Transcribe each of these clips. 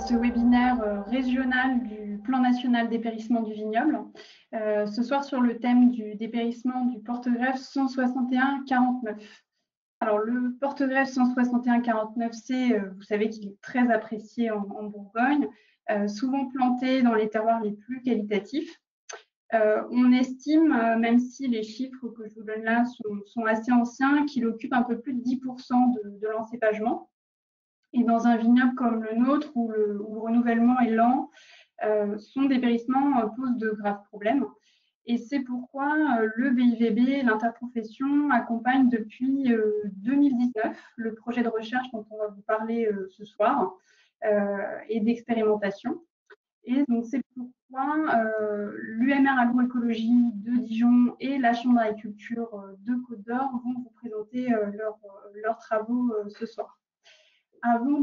ce webinaire régional du Plan national dépérissement du vignoble. Ce soir sur le thème du dépérissement du porte-greffe 161-49. Alors le porte-greffe 161-49C, vous savez qu'il est très apprécié en Bourgogne, souvent planté dans les terroirs les plus qualitatifs. On estime, même si les chiffres que je vous donne là sont assez anciens, qu'il occupe un peu plus de 10% de l'encépagement. Et dans un vignoble comme le nôtre, où le renouvellement est lent, son dépérissement pose de graves problèmes. Et c'est pourquoi le BIVB, l'interprofession, accompagne depuis 2019 le projet de recherche dont on va vous parler ce soir et d'expérimentation. Et donc c'est pourquoi l'UMR Agroécologie de Dijon et la Chambre d'agriculture de Côte d'Or vont vous présenter leurs travaux ce soir. Avant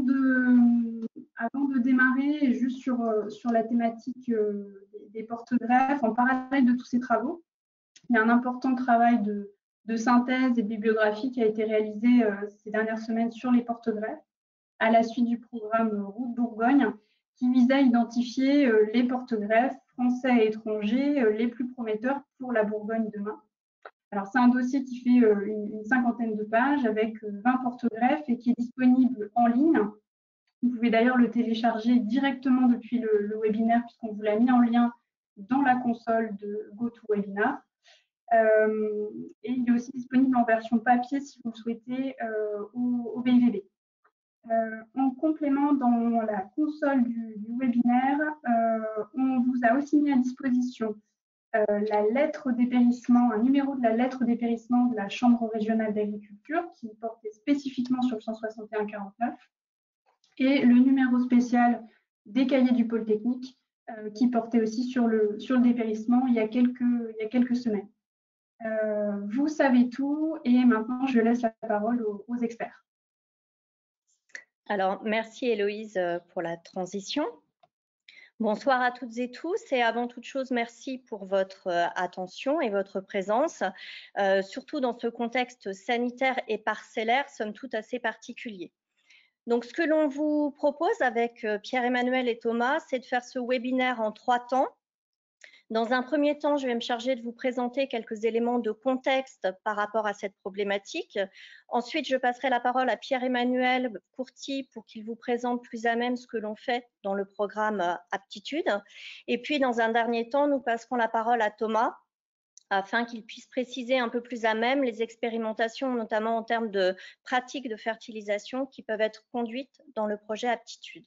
de démarrer, juste sur la thématique des porte-greffes, en parallèle de tous ces travaux, il y a un important travail de synthèse et de bibliographie qui a été réalisé ces dernières semaines sur les porte-greffes, à la suite du programme Route Bourgogne, qui visait à identifier les porte-greffes français et étrangers les plus prometteurs pour la Bourgogne demain. Alors, c'est un dossier qui fait une cinquantaine de pages avec 20 porte-greffes et qui est disponible en ligne. Vous pouvez d'ailleurs le télécharger directement depuis le webinaire puisqu'on vous l'a mis en lien dans la console de GoToWebinar. Et il est aussi disponible en version papier si vous le souhaitez au BIVB. En complément, dans la console du webinaire, on vous a aussi mis à disposition la lettre dépérissement, un numéro de la lettre dépérissement de la Chambre régionale d'agriculture qui portait spécifiquement sur le 161-49 et le numéro spécial des cahiers du pôle technique qui portait aussi sur le dépérissement il y a quelques semaines. Vous savez tout et maintenant je laisse la parole aux experts. Alors, merci Héloïse pour la transition. Bonsoir à toutes et tous et avant toute chose, merci pour votre attention et votre présence, surtout dans ce contexte sanitaire et parcellaire, somme toute assez particulier. Donc, ce que l'on vous propose avec Pierre-Emmanuel et Thomas, c'est de faire ce webinaire en 3 temps. Dans un premier temps, je vais me charger de vous présenter quelques éléments de contexte par rapport à cette problématique. Ensuite, je passerai la parole à Pierre-Emmanuel Courty pour qu'il vous présente plus à même ce que l'on fait dans le programme Aptitude. Et puis, dans un dernier temps, nous passerons la parole à Thomas afin qu'il puisse préciser un peu plus à même les expérimentations, notamment en termes de pratiques de fertilisation qui peuvent être conduites dans le projet Aptitude.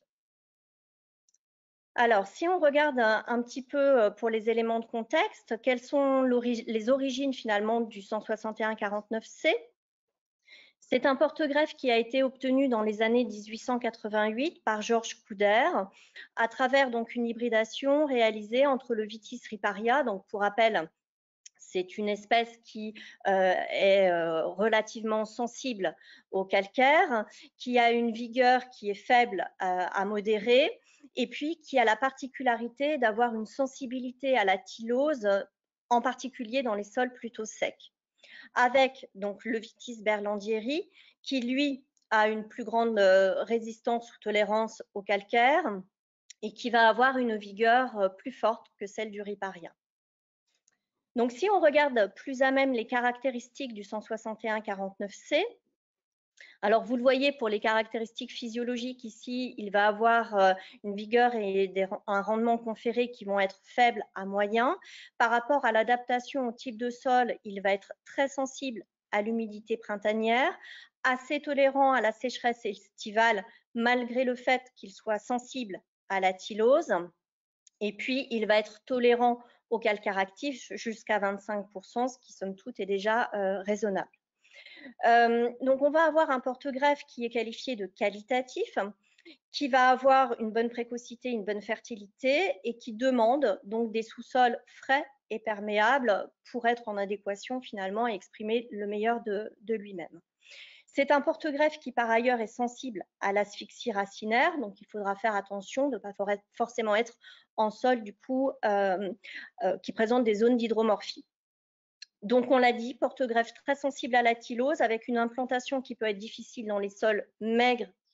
Alors, si on regarde un petit peu pour les éléments de contexte, quelles sont les origines finalement du 161-49C? C'est un porte-greffe qui a été obtenu dans les années 1888 par Georges Couder à travers donc une hybridation réalisée entre le Vitis riparia, donc pour rappel, c'est une espèce qui est relativement sensible au calcaire, qui a une vigueur qui est faible à modérée, et puis qui a la particularité d'avoir une sensibilité à la tylose, en particulier dans les sols plutôt secs. Avec donc le Vitis berlandieri, qui lui a une plus grande résistance ou tolérance au calcaire et qui va avoir une vigueur plus forte que celle du riparia. Donc, si on regarde plus à même les caractéristiques du 161-49C, alors vous le voyez pour les caractéristiques physiologiques ici, il va avoir une vigueur et un rendement conféré qui vont être faibles à moyens. Par rapport à l'adaptation au type de sol, il va être très sensible à l'humidité printanière, assez tolérant à la sécheresse estivale, malgré le fait qu'il soit sensible à la tylose. Et puis, il va être tolérant au calcaire actif jusqu'à 25%, ce qui, somme toute, est déjà raisonnable. Donc, on va avoir un porte-greffe qui est qualifié de qualitatif, qui va avoir une bonne précocité, une bonne fertilité et qui demande donc des sous-sols frais et perméables pour être en adéquation finalement et exprimer le meilleur de lui-même. C'est un porte-greffe qui, par ailleurs, est sensible à l'asphyxie racinaire, donc il faudra faire attention de ne pas forcément être en sol, du coup, qui présente des zones d'hydromorphie. Donc, on l'a dit, porte-greffe très sensible à la tylose, avec une implantation qui peut être difficile dans les sols maigres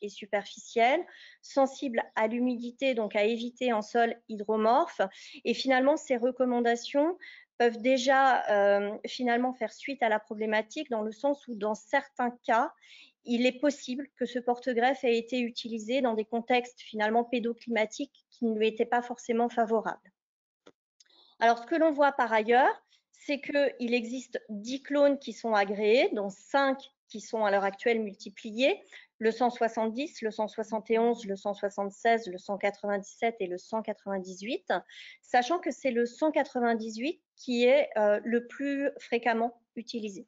et superficielle, sensible à l'humidité, donc à éviter en sol hydromorphe. Et finalement, ces recommandations peuvent déjà finalement faire suite à la problématique dans le sens où dans certains cas, il est possible que ce porte-greffe ait été utilisé dans des contextes finalement pédoclimatiques qui ne lui étaient pas forcément favorables. Alors, ce que l'on voit par ailleurs, c'est qu'il existe 10 clones qui sont agréés, dont 5 qui sont à l'heure actuelle multipliés, le 170, le 171, le 176, le 197 et le 198, sachant que c'est le 198 qui est le plus fréquemment utilisé.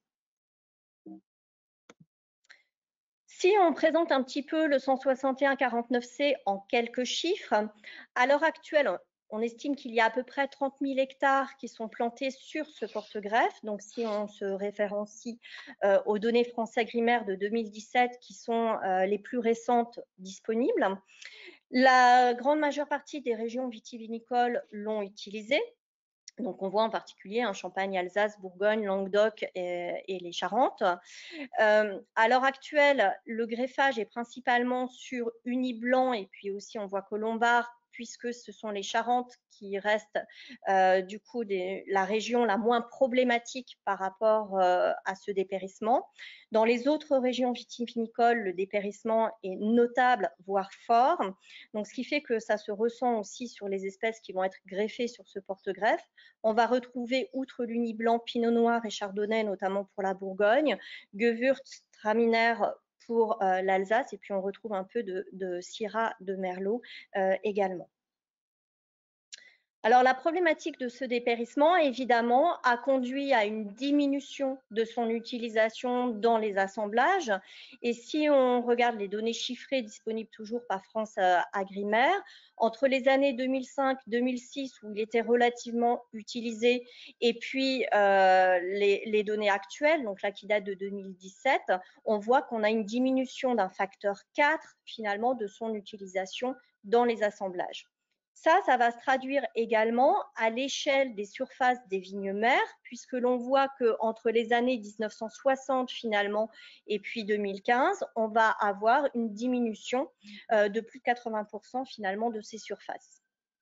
Si on présente un petit peu le 161-49C en quelques chiffres, à l'heure actuelle, on estime qu'il y a à peu près 30 000 hectares qui sont plantés sur ce porte-greffe. Donc, si on se référencie aux données France Agrimaire de 2017, qui sont les plus récentes disponibles, la grande majeure partie des régions vitivinicoles l'ont utilisé. Donc, on voit en particulier Champagne, Alsace, Bourgogne, Languedoc et les Charentes. À l'heure actuelle, le greffage est principalement sur uni blanc et puis aussi on voit Colombard, puisque ce sont les Charentes qui restent du coup la région la moins problématique par rapport à ce dépérissement. Dans les autres régions vitivinicoles, le dépérissement est notable, voire fort. Donc, ce qui fait que ça se ressent aussi sur les espèces qui vont être greffées sur ce porte-greffe. On va retrouver, outre l'uni blanc, pinot noir et chardonnay, notamment pour la Bourgogne, Gewürz, Traminer pour l'Alsace, et puis on retrouve un peu de Syrah, de Merlot également. Alors, la problématique de ce dépérissement, évidemment, a conduit à une diminution de son utilisation dans les assemblages. Et si on regarde les données chiffrées disponibles toujours par France Agrimaire, entre les années 2005-2006, où il était relativement utilisé, et puis les données actuelles, donc là qui datent de 2017, on voit qu'on a une diminution d'un facteur 4, finalement, de son utilisation dans les assemblages. Ça va se traduire également à l'échelle des surfaces des vignes mères, puisque l'on voit qu'entre les années 1960 finalement et puis 2015, on va avoir une diminution de plus de 80% finalement de ces surfaces.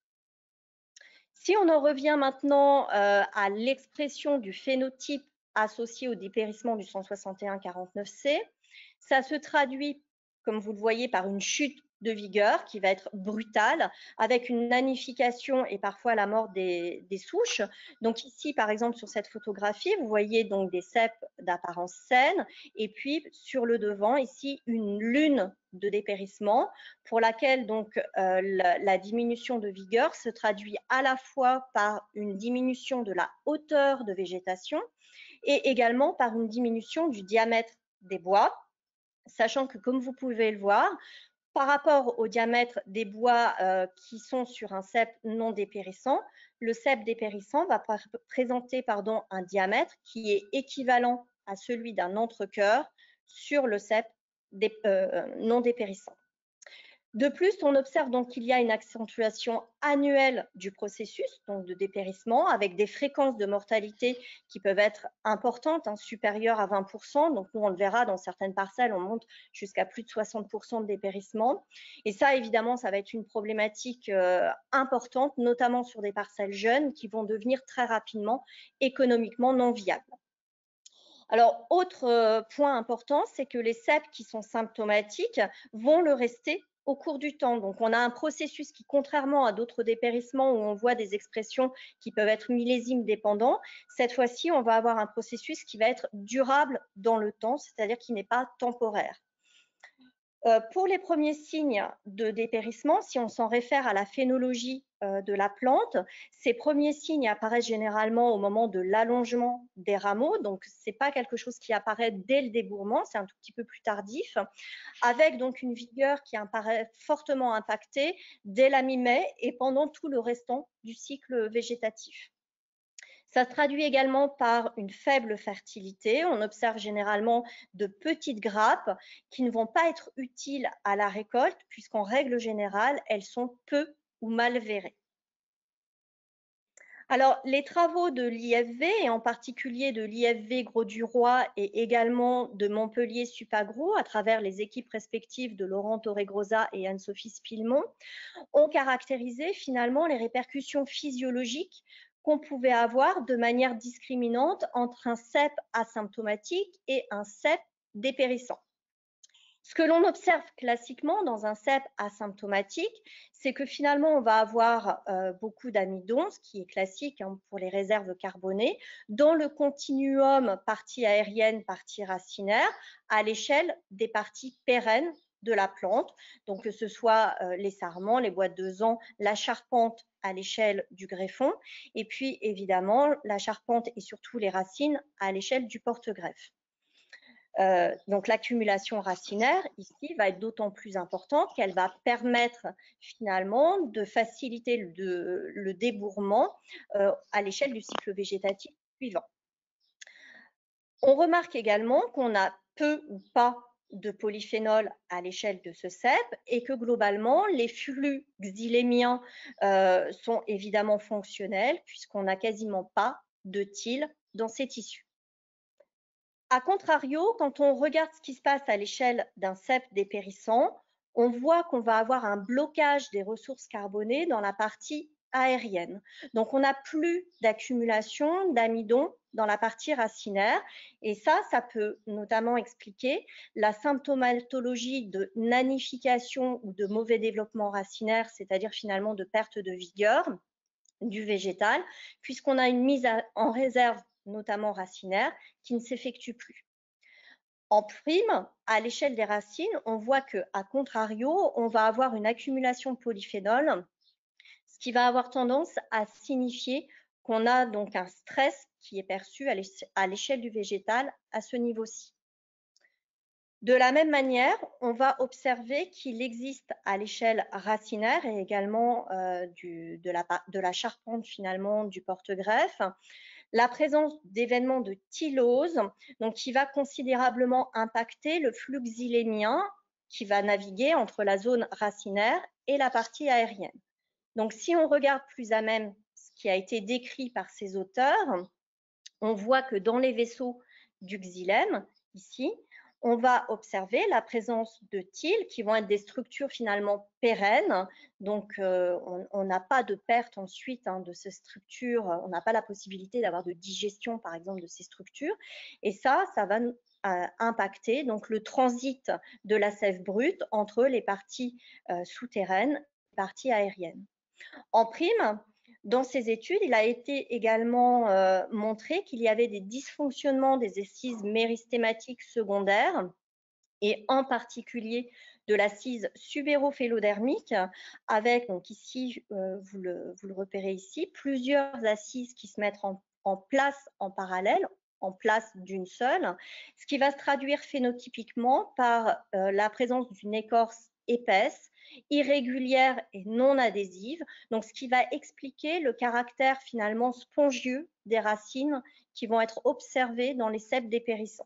Si on en revient maintenant à l'expression du phénotype associé au dépérissement du 161-49C, ça se traduit, comme vous le voyez, par une chute de vigueur qui va être brutale, avec une nanification et parfois la mort des souches. Donc ici, par exemple, sur cette photographie, vous voyez donc des ceps d'apparence saine, et puis sur le devant, ici, une lune de dépérissement, pour laquelle donc la diminution de vigueur se traduit à la fois par une diminution de la hauteur de végétation et également par une diminution du diamètre des bois, sachant que, comme vous pouvez le voir, par rapport au diamètre des bois qui sont sur un cep non dépérissant, le cep dépérissant va présenter un diamètre qui est équivalent à celui d'un entrecœur sur le cep non dépérissant. De plus, on observe donc qu'il y a une accentuation annuelle du processus donc de dépérissement, avec des fréquences de mortalité qui peuvent être importantes, supérieures à 20%. Donc nous, on le verra dans certaines parcelles, on monte jusqu'à plus de 60% de dépérissement. Et ça, évidemment, ça va être une problématique importante, notamment sur des parcelles jeunes qui vont devenir très rapidement économiquement non viables. Alors, autre point important, c'est que les ceps qui sont symptomatiques vont le rester au cours du temps. Donc, on a un processus qui, contrairement à d'autres dépérissements où on voit des expressions qui peuvent être millésimes dépendants, cette fois-ci, on va avoir un processus qui va être durable dans le temps, c'est-à-dire qui n'est pas temporaire. Pour les premiers signes de dépérissement, si on s'en réfère à la phénologie de la plante, ces premiers signes apparaissent généralement au moment de l'allongement des rameaux, donc ce n'est pas quelque chose qui apparaît dès le débourrement, c'est un tout petit peu plus tardif, avec donc une vigueur qui apparaît fortement impactée dès la mi-mai et pendant tout le restant du cycle végétatif. Ça se traduit également par une faible fertilité. On observe généralement de petites grappes qui ne vont pas être utiles à la récolte puisqu'en règle générale, elles sont peu ou mal verrées. Alors, les travaux de l'IFV, et en particulier de l'IFV Grau-du-Roi et également de Montpellier Supagro, à travers les équipes respectives de Laurent Torregrosa et Anne-Sophie Spillemont, ont caractérisé finalement les répercussions physiologiques qu'on pouvait avoir de manière discriminante entre un CEP asymptomatique et un CEP dépérissant. Ce que l'on observe classiquement dans un CEP asymptomatique, c'est que finalement, on va avoir beaucoup d'amidon, ce qui est classique pour les réserves carbonées, dans le continuum partie aérienne, partie racinaire, à l'échelle des parties pérennes de la plante, donc que ce soit les sarments, les boîtes de zen, la charpente à l'échelle du greffon, et puis évidemment la charpente et surtout les racines à l'échelle du porte-greffe. Donc l'accumulation racinaire ici va être d'autant plus importante qu'elle va permettre finalement de faciliter le débourrement à l'échelle du cycle végétatif suivant. On remarque également qu'on a peu ou pas de polyphénol à l'échelle de ce CEP et que globalement les flux xylémiens sont évidemment fonctionnels puisqu'on n'a quasiment pas de tyle dans ces tissus. A contrario, quand on regarde ce qui se passe à l'échelle d'un CEP dépérissant, on voit qu'on va avoir un blocage des ressources carbonées dans la partie aérienne. Donc, on n'a plus d'accumulation d'amidon dans la partie racinaire. Et ça peut notamment expliquer la symptomatologie de nanification ou de mauvais développement racinaire, c'est-à-dire finalement de perte de vigueur du végétal, puisqu'on a une mise en réserve notamment racinaire, qui ne s'effectue plus. En prime, à l'échelle des racines, on voit qu'à contrario, on va avoir une accumulation de polyphénol, ce qui va avoir tendance à signifier qu'on a donc un stress qui est perçu à l'échelle du végétal à ce niveau-ci. De la même manière, on va observer qu'il existe à l'échelle racinaire et également de la charpente finalement du porte-greffe, la présence d'événements de tylose, donc qui va considérablement impacter le flux xylémien qui va naviguer entre la zone racinaire et la partie aérienne. Donc, si on regarde plus à même ce qui a été décrit par ces auteurs, on voit que dans les vaisseaux du xylème, ici, on va observer la présence de tyles qui vont être des structures finalement pérennes. Donc, on n'a pas de perte ensuite de ces structures. On n'a pas la possibilité d'avoir de digestion, par exemple, de ces structures. Et ça va impacter donc le transit de la sève brute entre les parties souterraines et les parties aériennes. En prime, dans ces études, il a été également montré qu'il y avait des dysfonctionnements des assises méristématiques secondaires et en particulier de l'assise subérophélodermique avec, donc ici, vous le repérez ici, plusieurs assises qui se mettent en place en parallèle, en place d'une seule, ce qui va se traduire phénotypiquement par la présence d'une écorce épaisse, irrégulière et non adhésive, donc ce qui va expliquer le caractère finalement spongieux des racines qui vont être observées dans les ceps dépérissants.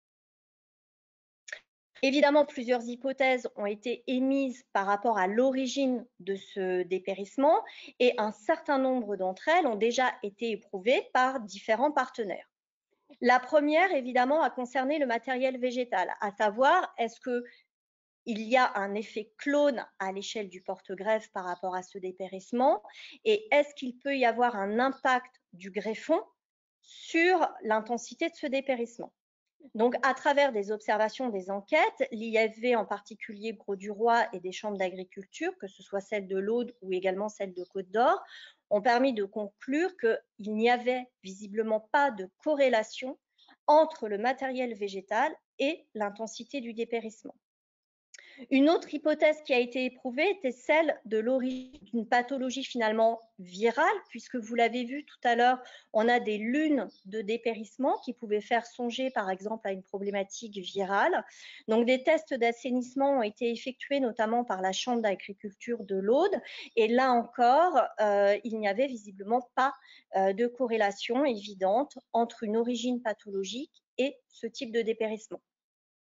Évidemment, plusieurs hypothèses ont été émises par rapport à l'origine de ce dépérissement et un certain nombre d'entre elles ont déjà été éprouvées par différents partenaires. La première, évidemment, a concerné le matériel végétal, à savoir est-ce qu'il y a un effet clone à l'échelle du porte-greffe par rapport à ce dépérissement et est-ce qu'il peut y avoir un impact du greffon sur l'intensité de ce dépérissement. Donc, à travers des observations, des enquêtes, l'IFV en particulier Grau-du-Roi et des chambres d'agriculture, que ce soit celle de l'Aude ou également celle de Côte-d'Or, ont permis de conclure qu'il n'y avait visiblement pas de corrélation entre le matériel végétal et l'intensité du dépérissement. Une autre hypothèse qui a été éprouvée était celle de l'origine d'une pathologie finalement virale, puisque vous l'avez vu tout à l'heure, on a des lunes de dépérissement qui pouvaient faire songer par exemple à une problématique virale. Donc des tests d'assainissement ont été effectués notamment par la Chambre d'agriculture de l'Aude et là encore, il n'y avait visiblement pas de corrélation évidente entre une origine pathologique et ce type de dépérissement.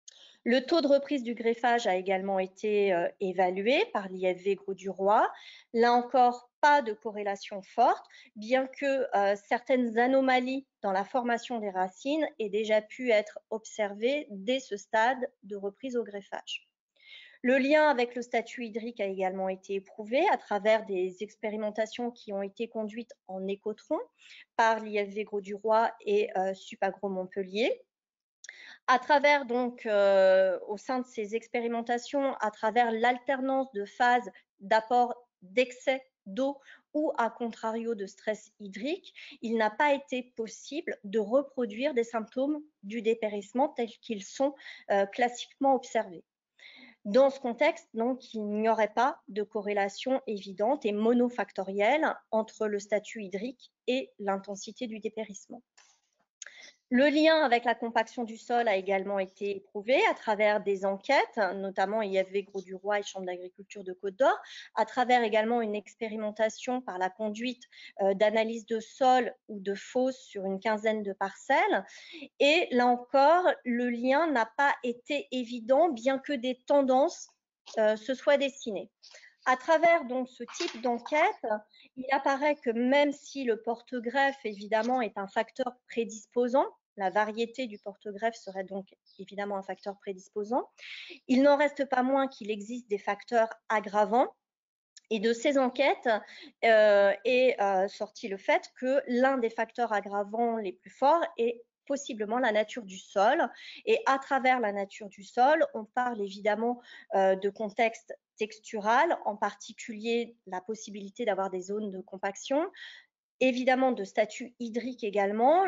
Le taux de reprise du greffage a également été évalué par l'IFV Grau-du-Roi. Là encore, pas de corrélation forte, bien que certaines anomalies dans la formation des racines aient déjà pu être observées dès ce stade de reprise au greffage. Le lien avec le statut hydrique a également été éprouvé à travers des expérimentations qui ont été conduites en écotron par l'IFV Grau-du-Roi et Supagro Montpellier. À travers donc, au sein de ces expérimentations, à travers l'alternance de phases d'apport d'excès d'eau ou à contrario de stress hydrique, il n'a pas été possible de reproduire des symptômes du dépérissement tels qu'ils sont classiquement observés. Dans ce contexte, donc, il n'y aurait pas de corrélation évidente et monofactorielle entre le statut hydrique et l'intensité du dépérissement. Le lien avec la compaction du sol a également été éprouvé à travers des enquêtes, notamment IFV Grau-du-Roi et Chambre d'agriculture de Côte-d'Or, à travers également une expérimentation par la conduite d'analyse de sol ou de fosse sur une quinzaine de parcelles. Et là encore, le lien n'a pas été évident, bien que des tendances se soient dessinées. À travers donc ce type d'enquête, il apparaît que même si le porte-greffe, évidemment, est un facteur prédisposant, la variété du porte-greffe serait donc évidemment un facteur prédisposant, il n'en reste pas moins qu'il existe des facteurs aggravants. Et de ces enquêtes est sorti le fait que l'un des facteurs aggravants les plus forts est possiblement la nature du sol. Et à travers la nature du sol, on parle évidemment de contexte textural, en particulier la possibilité d'avoir des zones de compaction, évidemment de statut hydrique également,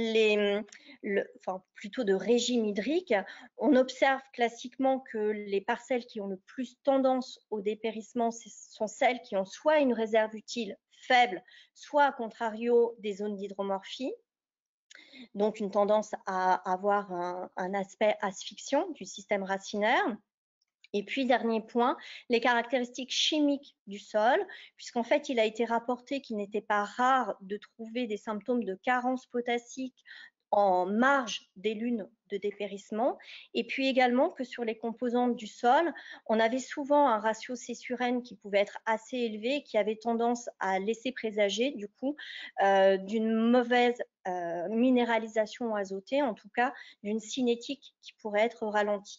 plutôt de régime hydrique. On observe classiquement que les parcelles qui ont le plus tendance au dépérissement sont celles qui ont soit une réserve utile faible, soit à contrario des zones d'hydromorphie. Donc une tendance à avoir un aspect asphyxiant du système racinaire. Et puis, dernier point, les caractéristiques chimiques du sol, puisqu'en fait, il a été rapporté qu'il n'était pas rare de trouver des symptômes de carence potassique en marge des lunes de dépérissement, et puis également que sur les composantes du sol, on avait souvent un ratio C/N qui pouvait être assez élevé, qui avait tendance à laisser présager du coup d'une mauvaise minéralisation azotée, en tout cas d'une cinétique qui pourrait être ralentie.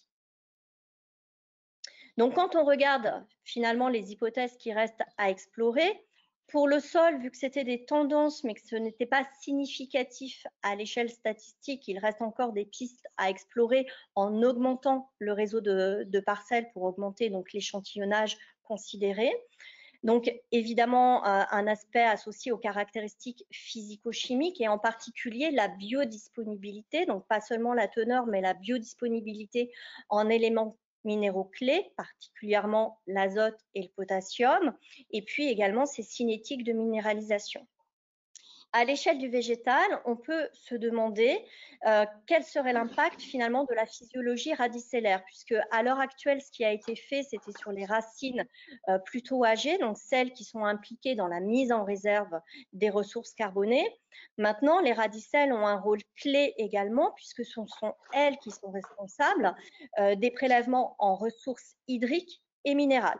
Donc, quand on regarde finalement les hypothèses qui restent à explorer, pour le sol, vu que c'était des tendances, mais que ce n'était pas significatif à l'échelle statistique, il reste encore des pistes à explorer en augmentant le réseau de parcelles pour augmenter donc l'échantillonnage considéré. Donc, évidemment, un aspect associé aux caractéristiques physico-chimiques et en particulier la biodisponibilité, donc pas seulement la teneur, mais la biodisponibilité en éléments minéraux clés, particulièrement l'azote et le potassium, et puis également ces cinétiques de minéralisation. À l'échelle du végétal, on peut se demander quel serait l'impact finalement de la physiologie radicellaire, puisque à l'heure actuelle, ce qui a été fait, c'était sur les racines plutôt âgées, donc celles qui sont impliquées dans la mise en réserve des ressources carbonées. Maintenant, les radicelles ont un rôle clé également, puisque ce sont elles qui sont responsables des prélèvements en ressources hydriques et minérales.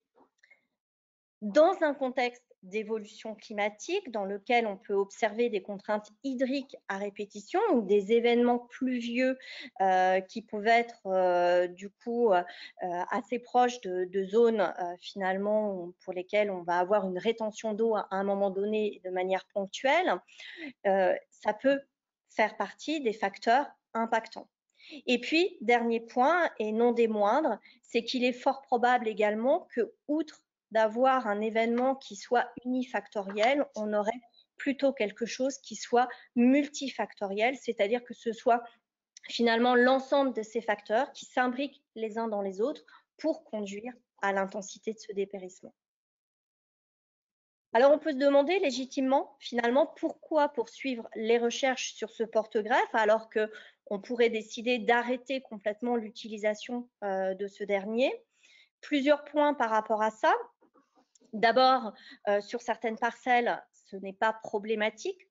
Dans un contexte d'évolution climatique dans lequel on peut observer des contraintes hydriques à répétition ou des événements pluvieux qui peuvent être du coup assez proches de zones finalement pour lesquelles on va avoir une rétention d'eau à un moment donné de manière ponctuelle, ça peut faire partie des facteurs impactants. Et puis, dernier point, et non des moindres, c'est qu'il est fort probable également que, outre d'avoir un événement qui soit unifactoriel, on aurait plutôt quelque chose qui soit multifactoriel, c'est-à-dire que ce soit finalement l'ensemble de ces facteurs qui s'imbriquent les uns dans les autres pour conduire à l'intensité de ce dépérissement. Alors, on peut se demander légitimement, finalement, pourquoi poursuivre les recherches sur ce porte-greffe alors qu'on pourrait décider d'arrêter complètement l'utilisation de ce dernier. Plusieurs points par rapport à ça. D'abord, sur certaines parcelles, ce n'est pas problématique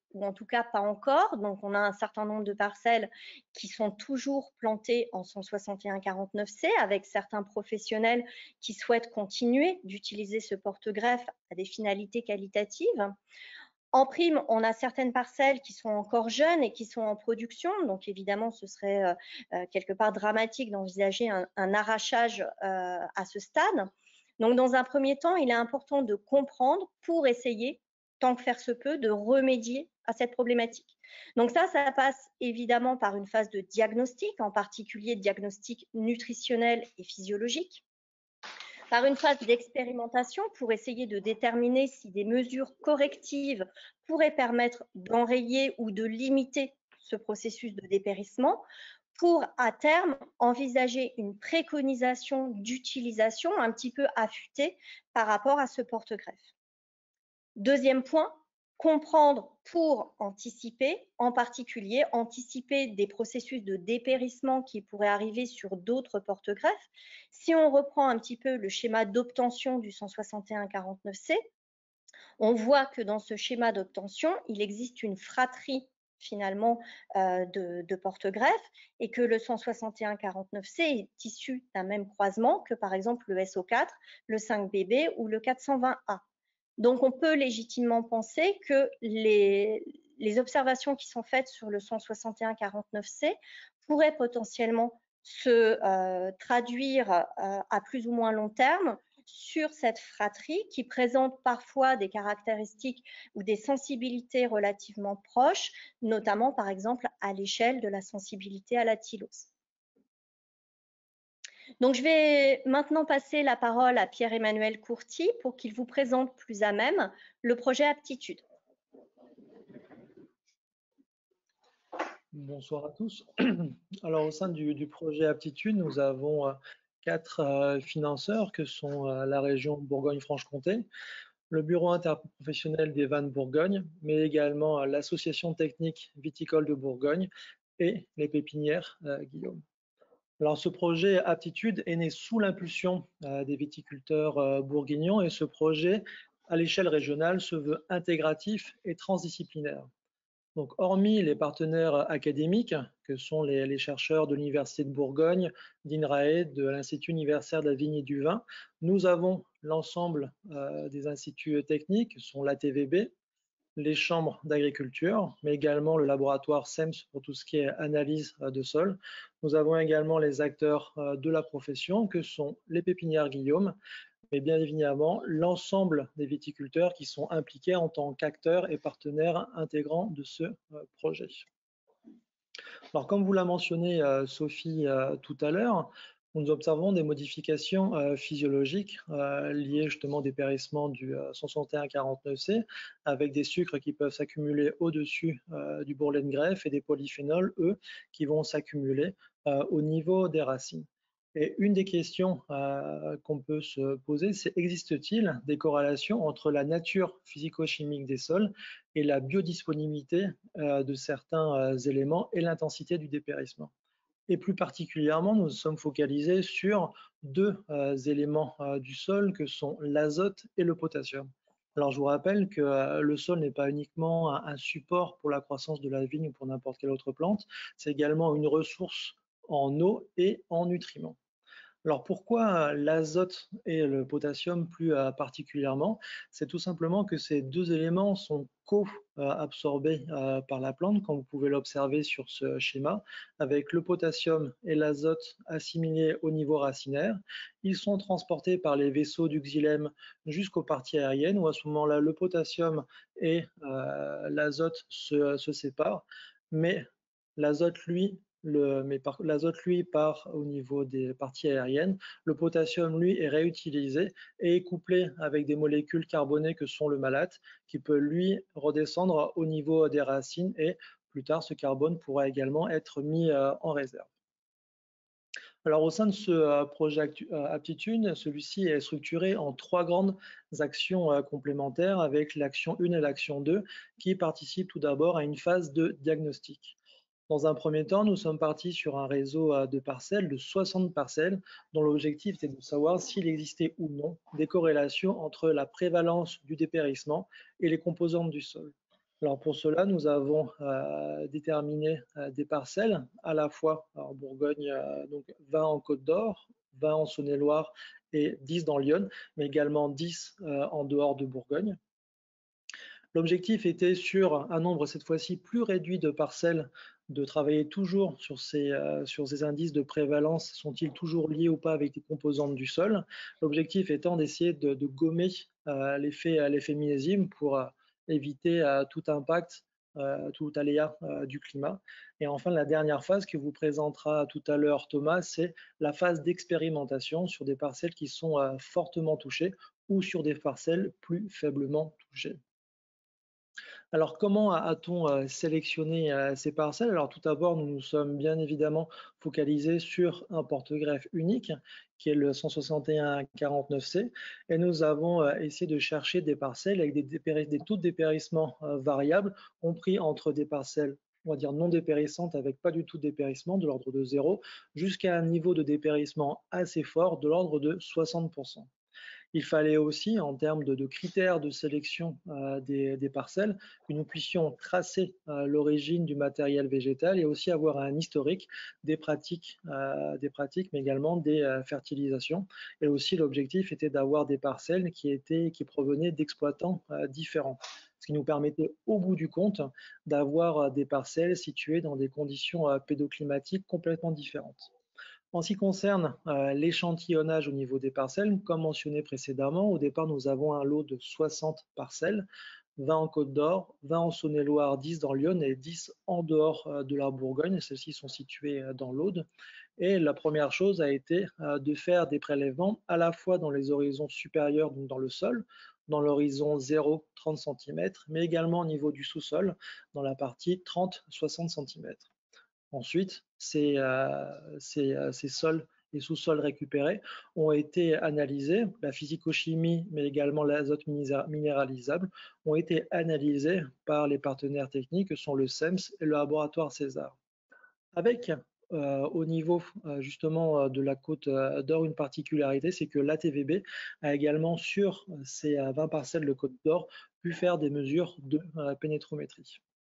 ou en tout cas pas encore. Donc, on a un certain nombre de parcelles qui sont toujours plantées en 161-49C avec certains professionnels qui souhaitent continuer d'utiliser ce porte-greffe à des finalités qualitatives. En prime, on a certaines parcelles qui sont encore jeunes et qui sont en production. Donc, évidemment, ce serait quelque part dramatique d'envisager un arrachage à ce stade. Donc, dans un premier temps, il est important de comprendre pour essayer, tant que faire se peut, de remédier à cette problématique. Donc ça passe évidemment par une phase de diagnostic, en particulier diagnostic nutritionnel et physiologique, par une phase d'expérimentation pour essayer de déterminer si des mesures correctives pourraient permettre d'enrayer ou de limiter ce processus de dépérissement, pour à terme envisager une préconisation d'utilisation un petit peu affûtée par rapport à ce porte-greffe. Deuxième point, comprendre pour anticiper, en particulier anticiper des processus de dépérissement qui pourraient arriver sur d'autres porte-greffes. Si on reprend un petit peu le schéma d'obtention du 161-49C, on voit que dans ce schéma d'obtention, il existe une fratrie finalement de porte-greffes et que le 161-49C est issu d'un même croisement que par exemple le SO4, le 5BB ou le 420A. Donc, on peut légitimement penser que les observations qui sont faites sur le 161-49C pourraient potentiellement se traduire à plus ou moins long terme sur cette fratrie qui présente parfois des caractéristiques ou des sensibilités relativement proches, notamment par exemple à l'échelle de la sensibilité à la thylose. Donc, je vais maintenant passer la parole à Pierre-Emmanuel Courty pour qu'il vous présente plus à même le projet Aptitude. Bonsoir à tous. Alors, au sein du projet Aptitude, nous avons 4 financeurs que sont la région Bourgogne-Franche-Comté, le bureau interprofessionnel des Vins de Bourgogne, mais également l'association technique viticole de Bourgogne et les pépinières Guillaume. Alors, ce projet Aptitude est né sous l'impulsion des viticulteurs bourguignons et ce projet, à l'échelle régionale, se veut intégratif et transdisciplinaire. Donc, hormis les partenaires académiques, que sont les chercheurs de l'Université de Bourgogne, d'INRAE, de l'Institut universitaire de la vigne et du vin, nous avons l'ensemble des instituts techniques, que sont l'ATVB, les chambres d'agriculture, mais également le laboratoire SEMS pour tout ce qui est analyse de sol. Nous avons également les acteurs de la profession, que sont les pépinières Guillaume, mais bien évidemment l'ensemble des viticulteurs qui sont impliqués en tant qu'acteurs et partenaires intégrants de ce projet. Alors, comme vous l'a mentionné Sophie tout à l'heure, nous observons des modifications physiologiques liées justement au dépérissement du 161-49C avec des sucres qui peuvent s'accumuler au-dessus du bourrelet de greffe et des polyphénols, eux, qui vont s'accumuler au niveau des racines. Et une des questions qu'on peut se poser, c'est existe-t-il des corrélations entre la nature physico-chimique des sols et la biodisponibilité de certains éléments et l'intensité du dépérissement? Et plus particulièrement, nous sommes focalisés sur 2 éléments du sol que sont l'azote et le potassium. Alors, je vous rappelle que le sol n'est pas uniquement un support pour la croissance de la vigne ou pour n'importe quelle autre plante, c'est également une ressource en eau et en nutriments. Alors pourquoi l'azote et le potassium plus particulièrement? C'est tout simplement que ces 2 éléments sont co-absorbés par la plante, comme vous pouvez l'observer sur ce schéma, avec le potassium et l'azote assimilés au niveau racinaire. Ils sont transportés par les vaisseaux du xylème jusqu'aux parties aériennes, où à ce moment-là, le potassium et l'azote se séparent, mais l'azote, lui, l'azote, lui, part au niveau des parties aériennes. Le potassium, lui, est réutilisé et est couplé avec des molécules carbonées que sont le malate, qui peut, lui, redescendre au niveau des racines et plus tard, ce carbone pourra également être mis en réserve. Alors, au sein de ce projet Aptitude, celui-ci est structuré en 3 grandes actions complémentaires avec l'action 1 et l'action 2 qui participent tout d'abord à une phase de diagnostic. Dans un premier temps, nous sommes partis sur un réseau de parcelles, de 60 parcelles, dont l'objectif était de savoir s'il existait ou non des corrélations entre la prévalence du dépérissement et les composantes du sol. Alors pour cela, nous avons déterminé des parcelles à la fois en Bourgogne, donc 20 en Côte d'Or, 20 en Saône-et-Loire et 10 dans l'Yonne, mais également 10 en dehors de Bourgogne. L'objectif était sur un nombre cette fois-ci plus réduit de parcelles de travailler toujours sur ces indices de prévalence, sont-ils toujours liés ou pas avec les composantes du sol. L'objectif étant d'essayer de gommer l'effet millésime pour éviter tout impact, tout aléa du climat. Et enfin, la dernière phase que vous présentera tout à l'heure Thomas, c'est la phase d'expérimentation sur des parcelles qui sont fortement touchées ou sur des parcelles plus faiblement touchées. Alors, comment a-t-on sélectionné ces parcelles? Alors, tout d'abord, nous nous sommes bien évidemment focalisés sur un porte-greffe unique, qui est le 161-49C, et nous avons essayé de chercher des parcelles avec des taux de dépérissement variables, compris entre des parcelles, on va dire non dépérissantes, avec pas du tout de dépérissement, de l'ordre de 0, jusqu'à un niveau de dépérissement assez fort, de l'ordre de 60%. Il fallait aussi, en termes de critères de sélection des parcelles, que nous puissions tracer l'origine du matériel végétal et aussi avoir un historique des pratiques, mais également des fertilisations. Et aussi, l'objectif était d'avoir des parcelles qui provenaient d'exploitants différents, ce qui nous permettait, au bout du compte, d'avoir des parcelles situées dans des conditions pédoclimatiques complètement différentes. En ce qui concerne l'échantillonnage au niveau des parcelles, comme mentionné précédemment, au départ, nous avons un lot de 60 parcelles, 20 en Côte d'Or, 20 en Saône-et-Loire, 10 dans l'Yonne et 10 en dehors de la Bourgogne. Celles-ci sont situées dans l'Aude. Et la première chose a été de faire des prélèvements à la fois dans les horizons supérieurs, donc dans le sol, dans l'horizon 0-30 cm, mais également au niveau du sous-sol, dans la partie 30-60 cm. Ensuite, ces sols et sous-sols récupérés ont été analysés, la physico-chimie, mais également l'azote minéralisable, ont été analysés par les partenaires techniques que sont le CEMS et le laboratoire César. Avec au niveau justement de la Côte d'Or, une particularité, c'est que l'ATVB a également sur ces 20 parcelles de Côte d'Or pu faire des mesures de pénétrométrie.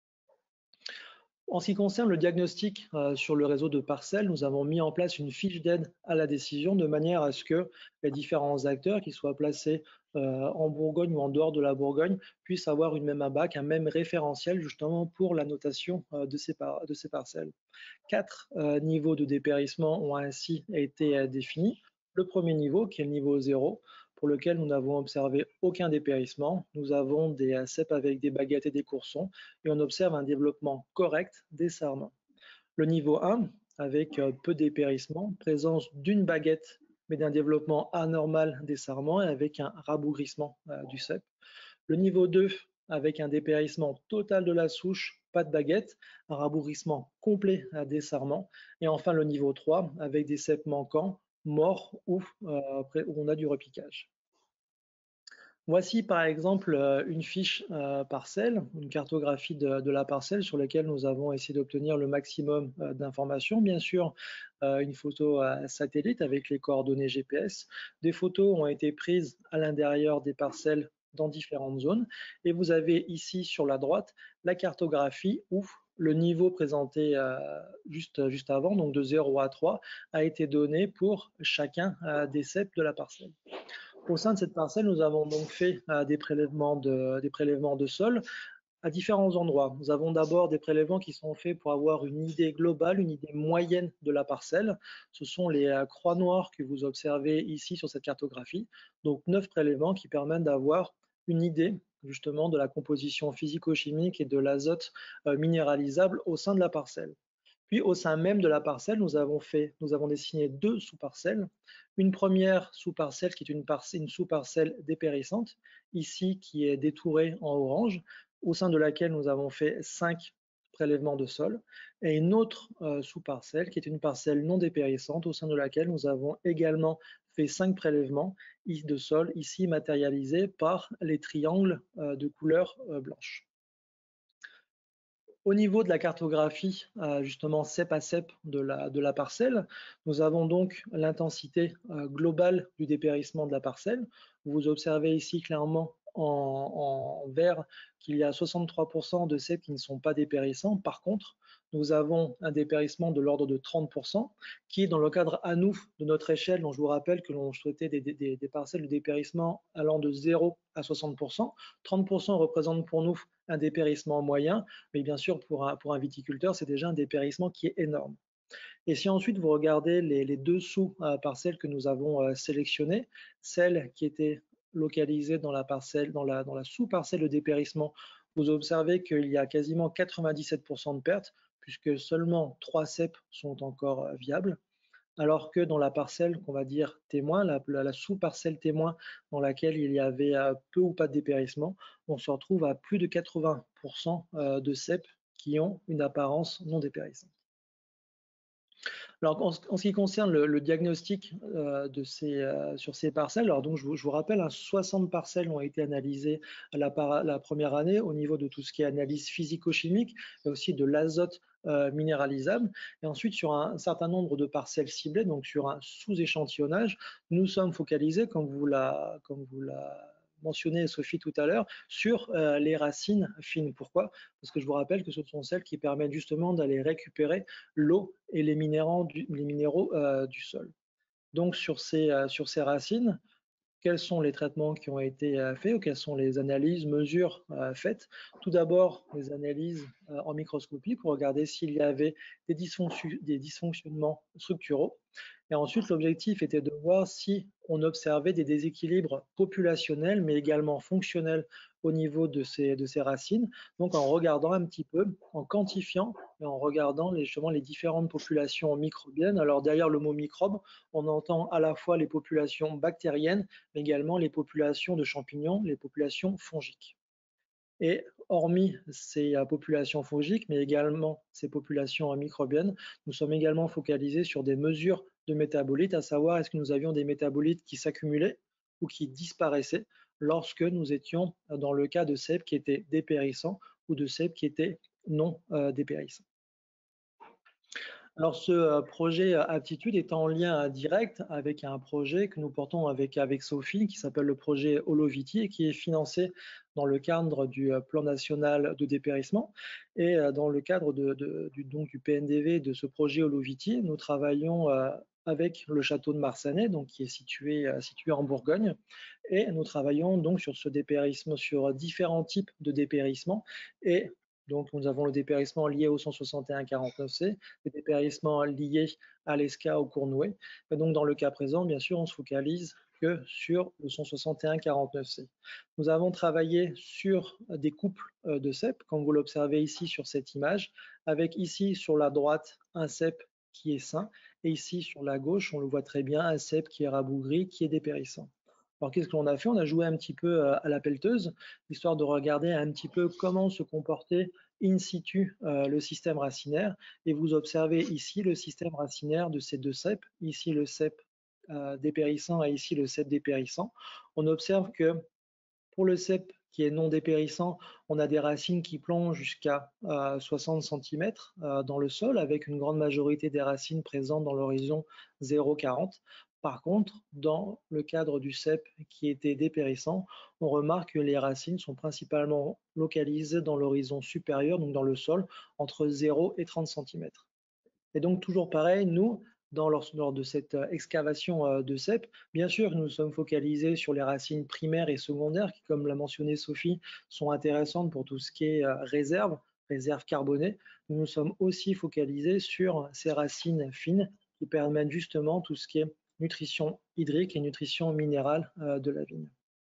En ce qui concerne le diagnostic sur le réseau de parcelles, nous avons mis en place une fiche d'aide à la décision de manière à ce que les différents acteurs, qu'ils soient placés en Bourgogne ou en dehors de la Bourgogne, puissent avoir une même ABAC, un même référentiel justement pour la notation de ces parcelles. 4 niveaux de dépérissement ont ainsi été définis. Le premier niveau, qui est le niveau 0, pour lequel nous n'avons observé aucun dépérissement. Nous avons des cèpes avec des baguettes et des coursons, et on observe un développement correct des sarments. Le niveau 1, avec peu de dépérissement, présence d'une baguette, mais d'un développement anormal des sarments et avec un rabougrissement du cèpe. Le niveau 2, avec un dépérissement total de la souche, pas de baguette, un rabougrissement complet des sarments. Et enfin le niveau 3, avec des cèpes manquants, morts où on a du repiquage. Voici par exemple une fiche parcelle, une cartographie de la parcelle sur laquelle nous avons essayé d'obtenir le maximum d'informations. Bien sûr, une photo satellite avec les coordonnées GPS. Des photos ont été prises à l'intérieur des parcelles dans différentes zones. Et vous avez ici sur la droite la cartographie où le niveau présenté juste avant, donc de 0 à 3, a été donné pour chacun des cèpes de la parcelle. Au sein de cette parcelle, nous avons donc fait des prélèvements de sol à différents endroits. Nous avons d'abord des prélèvements qui sont faits pour avoir une idée globale, une idée moyenne de la parcelle. Ce sont les croix noires que vous observez ici sur cette cartographie. Donc 9 prélèvements qui permettent d'avoir une idée justement de la composition physico-chimique et de l'azote minéralisable au sein de la parcelle. Puis au sein même de la parcelle, nous avons dessiné 2 sous-parcelles. Une première sous-parcelle qui est une sous-parcelle dépérissante, ici qui est détourée en orange, au sein de laquelle nous avons fait 5 prélèvements de sol, et une autre sous-parcelle qui est une parcelle non dépérissante, au sein de laquelle nous avons également fait 5 prélèvements de sol, ici matérialisés par les triangles de couleur blanche. Au niveau de la cartographie, justement cep à cep de la parcelle, nous avons donc l'intensité globale du dépérissement de la parcelle. Vous observez ici clairement en vert qu'il y a 63% de cèpes qui ne sont pas dépérissants. Par contre, nous avons un dépérissement de l'ordre de 30% qui est dans le cadre à nous de notre échelle, dont je vous rappelle que l'on souhaitait des parcelles de dépérissement allant de 0 à 60%. 30% représente pour nous un dépérissement moyen, mais bien sûr pour un viticulteur, c'est déjà un dépérissement qui est énorme. Et si ensuite vous regardez les deux sous-parcelles que nous avons sélectionnées, celle qui était localisée dans la sous-parcelle de dépérissement, vous observez qu'il y a quasiment 97% de pertes, puisque seulement 3 cèpes sont encore viables, alors que dans la parcelle qu'on va dire témoin, la sous-parcelle témoin dans laquelle il y avait peu ou pas de dépérissement, on se retrouve à plus de 80% de cèpes qui ont une apparence non dépérissante. Alors, en ce qui concerne le diagnostic sur ces parcelles, alors donc je vous rappelle, 60 parcelles ont été analysées la première année au niveau de tout ce qui est analyse physico-chimique, mais aussi de l'azote minéralisable. Et ensuite, sur un certain nombre de parcelles ciblées, donc sur un sous-échantillonnage, nous sommes focalisés, comme vous l'a mentionné Sophie tout à l'heure, sur les racines fines. Pourquoi? Parce que je vous rappelle que ce sont celles qui permettent justement d'aller récupérer l'eau et les minéraux du sol. Donc sur ces racines, quels sont les traitements qui ont été faits ou quelles sont les analyses, mesures faites? Tout d'abord, les analyses en microscopie pour regarder s'il y avait des dysfonctionnements structuraux. Et ensuite, l'objectif était de voir si on observait des déséquilibres populationnels, mais également fonctionnels au niveau de ces racines. Donc, en regardant un petit peu, en quantifiant et en regardant justement les différentes populations microbiennes. Alors, derrière le mot microbe, on entend à la fois les populations bactériennes, mais également les populations de champignons, les populations fongiques. Et hormis ces populations fongiques, mais également ces populations microbiennes, nous sommes également focalisés sur des mesures de métabolites, à savoir est-ce que nous avions des métabolites qui s'accumulaient ou qui disparaissaient lorsque nous étions dans le cas de cèpes qui étaient dépérissants ou de cèpes qui étaient non dépérissants. Alors ce projet Aptitude est en lien direct avec un projet que nous portons avec Sophie qui s'appelle le projet Holoviti et qui est financé dans le cadre du plan national de dépérissement. Et dans le cadre du PNDV de ce projet Holoviti, nous travaillons avec le château de Marsanais, donc qui est situé en Bourgogne, et nous travaillons donc sur ce dépérissement, sur différents types de dépérissement. Et donc, nous avons le dépérissement lié au 161-49C, le dépérissement lié à l'ESCA au Cournouet. Et donc, dans le cas présent, bien sûr, on se focalise que sur le 161-49C. Nous avons travaillé sur des couples de cèpes, comme vous l'observez ici sur cette image, avec ici sur la droite un cèpe qui est sain, et ici sur la gauche, on le voit très bien, un cèpe qui est rabougri, qui est dépérissant. Alors, qu'est-ce qu'on a fait? On a joué un petit peu à la pelleteuse, histoire de regarder un petit peu comment se comportait in situ le système racinaire. Et vous observez ici le système racinaire de ces deux cèpes, ici le cèpe dépérissant et ici le cèpe dépérissant. On observe que pour le cèpe qui est non dépérissant, on a des racines qui plongent jusqu'à 60 cm dans le sol, avec une grande majorité des racines présentes dans l'horizon 0,40. Par contre, dans le cadre du cèpe qui était dépérissant, on remarque que les racines sont principalement localisées dans l'horizon supérieur, donc dans le sol, entre 0 et 30 cm. Et donc toujours pareil, nous, lors de cette excavation de cèpes, bien sûr, nous sommes focalisés sur les racines primaires et secondaires qui, comme l'a mentionné Sophie, sont intéressantes pour tout ce qui est réserve carbonées. Nous nous sommes aussi focalisés sur ces racines fines qui permettent justement tout ce qui est nutrition hydrique et nutrition minérale de la vigne.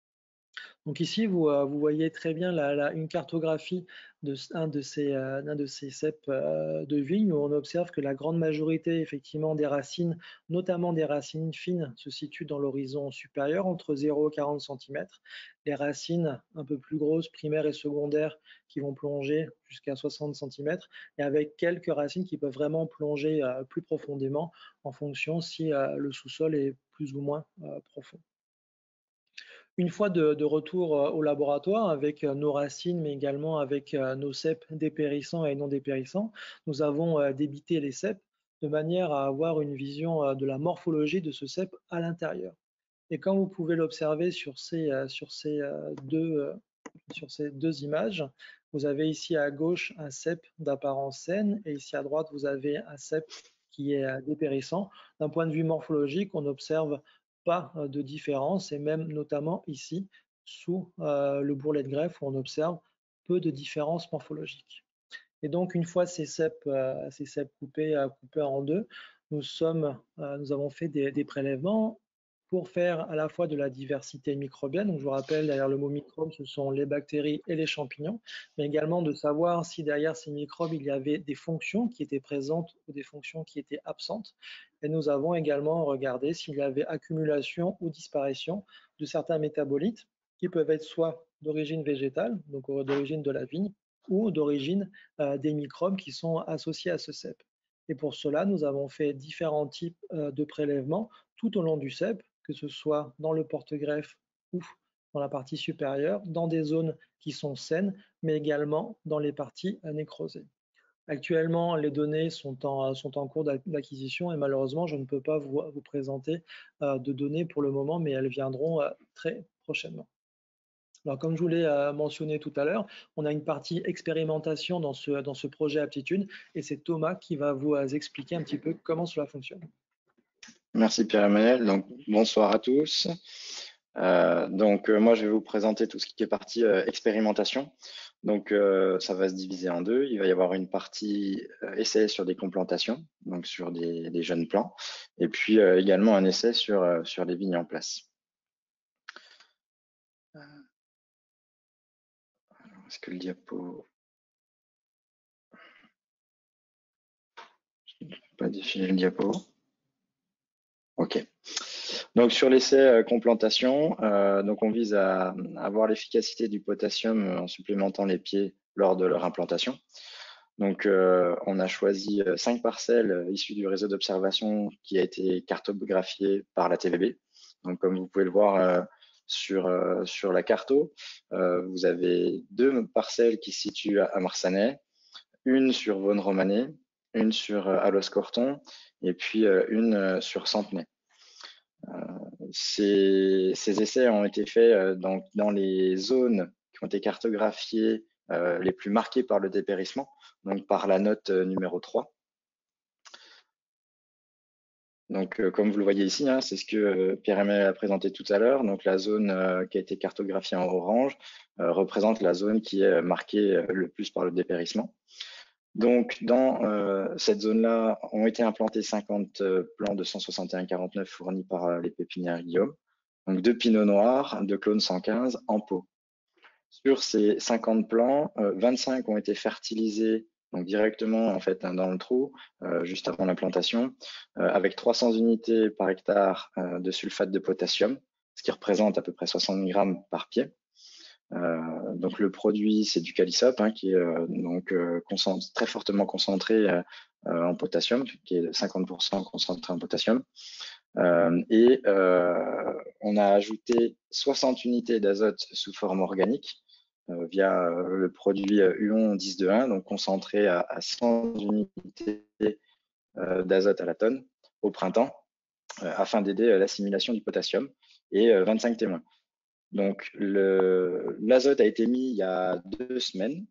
Donc ici, vous voyez très bien une cartographie d'un de ces cèpes de vigne où on observe que la grande majorité effectivement des racines, notamment des racines fines, se situent dans l'horizon supérieur entre 0 et 40 cm. Les racines un peu plus grosses, primaires et secondaires, qui vont plonger jusqu'à 60 cm et avec quelques racines qui peuvent vraiment plonger plus profondément en fonction si le sous-sol est plus ou moins profond. Une fois de retour au laboratoire avec nos racines, mais également avec nos cèpes dépérissants et non dépérissants, nous avons débité les cèpes de manière à avoir une vision de la morphologie de ce cèpe à l'intérieur. Et comme vous pouvez l'observer sur ces deux images, vous avez ici à gauche un cep d'apparence saine et ici à droite, vous avez un cep qui est dépérissant. D'un point de vue morphologique, on n'observe pas de différence et même notamment ici, sous le bourrelet de greffe, où on observe peu de différences morphologiques. Et donc, une fois ces ceps coupés en deux, nous avons fait des prélèvements pour faire à la fois de la diversité microbienne. Donc, je vous rappelle, derrière le mot microbe, ce sont les bactéries et les champignons, mais également de savoir si derrière ces microbes, il y avait des fonctions qui étaient présentes ou des fonctions qui étaient absentes. Et nous avons également regardé s'il y avait accumulation ou disparition de certains métabolites qui peuvent être soit d'origine végétale, donc d'origine de la vigne, ou d'origine des microbes qui sont associés à ce cep. Et pour cela, nous avons fait différents types de prélèvements tout au long du cep, que ce soit dans le porte-greffe ou dans la partie supérieure, dans des zones qui sont saines, mais également dans les parties nécrosées. Actuellement, les données sont en cours d'acquisition et malheureusement, je ne peux pas vous présenter de données pour le moment, mais elles viendront très prochainement. Alors, comme je vous l'ai mentionné tout à l'heure, on a une partie expérimentation dans ce projet Aptitude et c'est Thomas qui va vous expliquer un petit peu comment cela fonctionne. Merci Pierre-Emmanuel. Donc, bonsoir à tous. Moi, je vais vous présenter tout ce qui est partie expérimentation. Donc, ça va se diviser en deux. Il va y avoir une partie essai sur des complantations, donc sur des jeunes plants, et puis également un essai sur les vignes en place. Est-ce que le diapo... Je ne peux pas défiler le diapo. OK. Donc sur l'essai complantation, donc on vise à avoir l'efficacité du potassium en supplémentant les pieds lors de leur implantation. Donc on a choisi 5 parcelles issues du réseau d'observation qui a été cartographié par la TVB. Donc comme vous pouvez le voir sur la carto, vous avez 2 parcelles qui se situent à Marsanais, une sur Vaune-Romanée, une sur Allos-Corton et puis une sur Centenay. Ces essais ont été faits dans les zones qui ont été cartographiées les plus marquées par le dépérissement, donc par la note numéro 3. Donc, comme vous le voyez ici, c'est ce que Pierre-Emmanuel a présenté tout à l'heure. Donc, la zone qui a été cartographiée en orange représente la zone qui est marquée le plus par le dépérissement. Donc, dans cette zone-là, ont été implantés 50 plants de 161,49 fournis par les pépinières Guillaume. Donc, 2 pinots noirs, 2 clones 115 en pot. Sur ces 50 plants, 25 ont été fertilisés donc directement en fait dans le trou juste avant l'implantation, avec 300 unités par hectare de sulfate de potassium, ce qui représente à peu près 60 grammes par pied. Donc le produit, c'est du Calisop qui est très fortement concentré en potassium, qui est 50% concentré en potassium. On a ajouté 60 unités d'azote sous forme organique via le produit Huon 10-2-1, donc concentré à 100 unités d'azote à la tonne au printemps, afin d'aider l'assimilation du potassium, et 25 témoins. Donc, l'azote a été mis il y a 2 semaines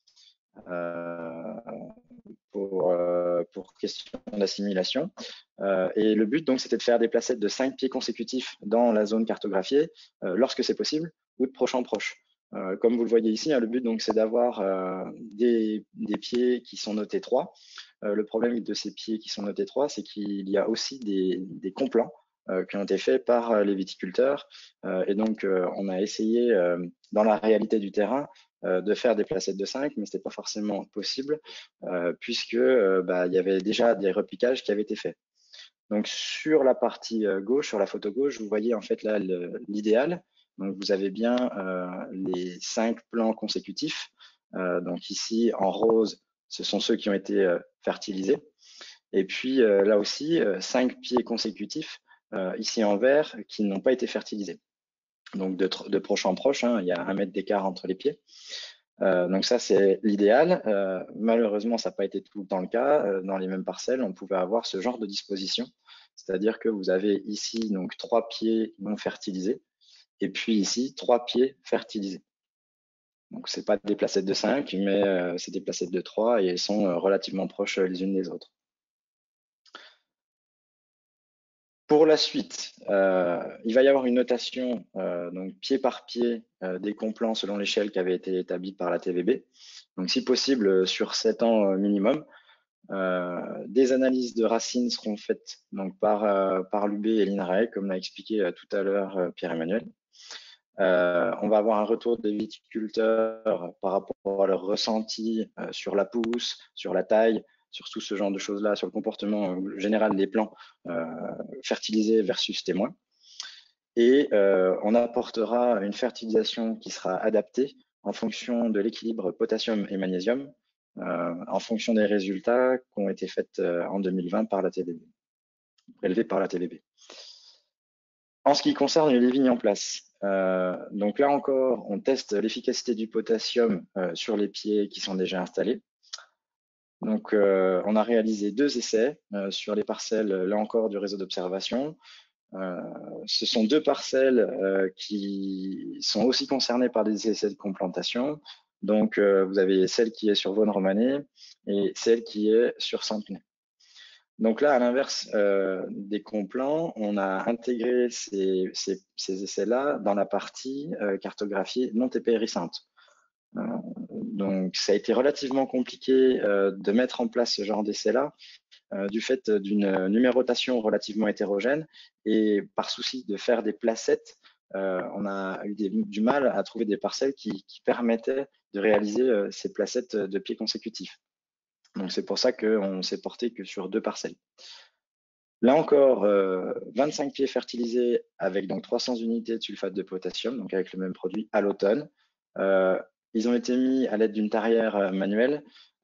pour question d'assimilation. Et le but, donc, c'était de faire des placettes de 5 pieds consécutifs dans la zone cartographiée, lorsque c'est possible, ou de proche en proche. Comme vous le voyez ici, le but, donc, c'est d'avoir des pieds qui sont notés 3. Le problème de ces pieds qui sont notés 3, c'est qu'il y a aussi des complants qui ont été faits par les viticulteurs. Et donc, on a essayé, dans la réalité du terrain, de faire des placettes de 5, mais ce n'était pas forcément possible, puisque il y avait déjà des repiquages qui avaient été faits. Donc, sur la partie gauche, sur la photo gauche, vous voyez en fait là l'idéal. Donc, vous avez bien les 5 plants consécutifs. Donc, ici, en rose, ce sont ceux qui ont été fertilisés. Et puis, là aussi, 5 pieds consécutifs, ici en vert, qui n'ont pas été fertilisés. Donc, de proche en proche, il y a 1 mètre d'écart entre les pieds. Donc ça, c'est l'idéal. Malheureusement, ça n'a pas été tout le temps le cas. Dans les mêmes parcelles, on pouvait avoir ce genre de disposition. C'est-à-dire que vous avez ici donc 3 pieds non fertilisés et puis ici 3 pieds fertilisés. Donc c'est pas des placettes de 5, mais c'est des placettes de 3 et elles sont relativement proches les unes des autres. Pour la suite, il va y avoir une notation donc pied par pied des complans selon l'échelle qui avait été établie par la TVB. Donc si possible sur 7 ans minimum. Des analyses de racines seront faites donc par l'UB et l'INRAE, comme l'a expliqué tout à l'heure Pierre-Emmanuel. On va avoir un retour des viticulteurs par rapport à leur ressenti sur la pousse, sur la taille, sur tout ce genre de choses-là, sur le comportement général des plants fertilisés versus témoins. Et on apportera une fertilisation qui sera adaptée en fonction de l'équilibre potassium et magnésium, en fonction des résultats qui ont été faits en 2020 par la TVB, prélevés par la TVB. En ce qui concerne les vignes en place, donc là encore, on teste l'efficacité du potassium sur les pieds qui sont déjà installés. Donc, on a réalisé 2 essais sur les parcelles, là encore, du réseau d'observation. Ce sont 2 parcelles qui sont aussi concernées par des essais de complantation. Donc, vous avez celle qui est sur Vosne-Romanée et celle qui est sur Centenay. Donc là, à l'inverse des complans, on a intégré ces essais-là dans la partie cartographie non TP-hérissante. Donc, ça a été relativement compliqué de mettre en place ce genre d'essai-là, du fait d'une numérotation relativement hétérogène et par souci de faire des placettes, on a eu du mal à trouver des parcelles qui permettaient de réaliser ces placettes de pieds consécutifs. Donc c'est pour ça qu'on s'est porté que sur 2 parcelles. Là encore, 25 pieds fertilisés avec donc 300 unités de sulfate de potassium, donc avec le même produit à l'automne. Ils ont été mis à l'aide d'une tarière manuelle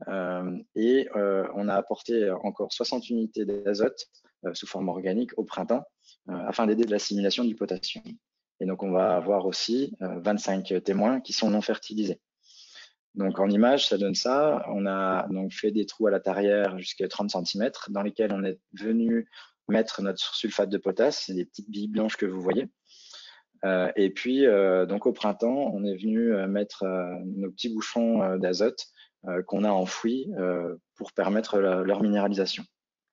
et on a apporté encore 60 unités d'azote sous forme organique au printemps afin d'aider de l'assimilation du potassium. Et donc on va avoir aussi 25 témoins qui sont non fertilisés. Donc en image, ça donne ça. On a donc fait des trous à la tarière jusqu'à 30 cm dans lesquels on est venu mettre notre sulfate de potasse, c'est des petites billes blanches que vous voyez. Et puis donc au printemps, on est venu mettre nos petits bouchons d'azote qu'on a enfouis pour permettre leur minéralisation.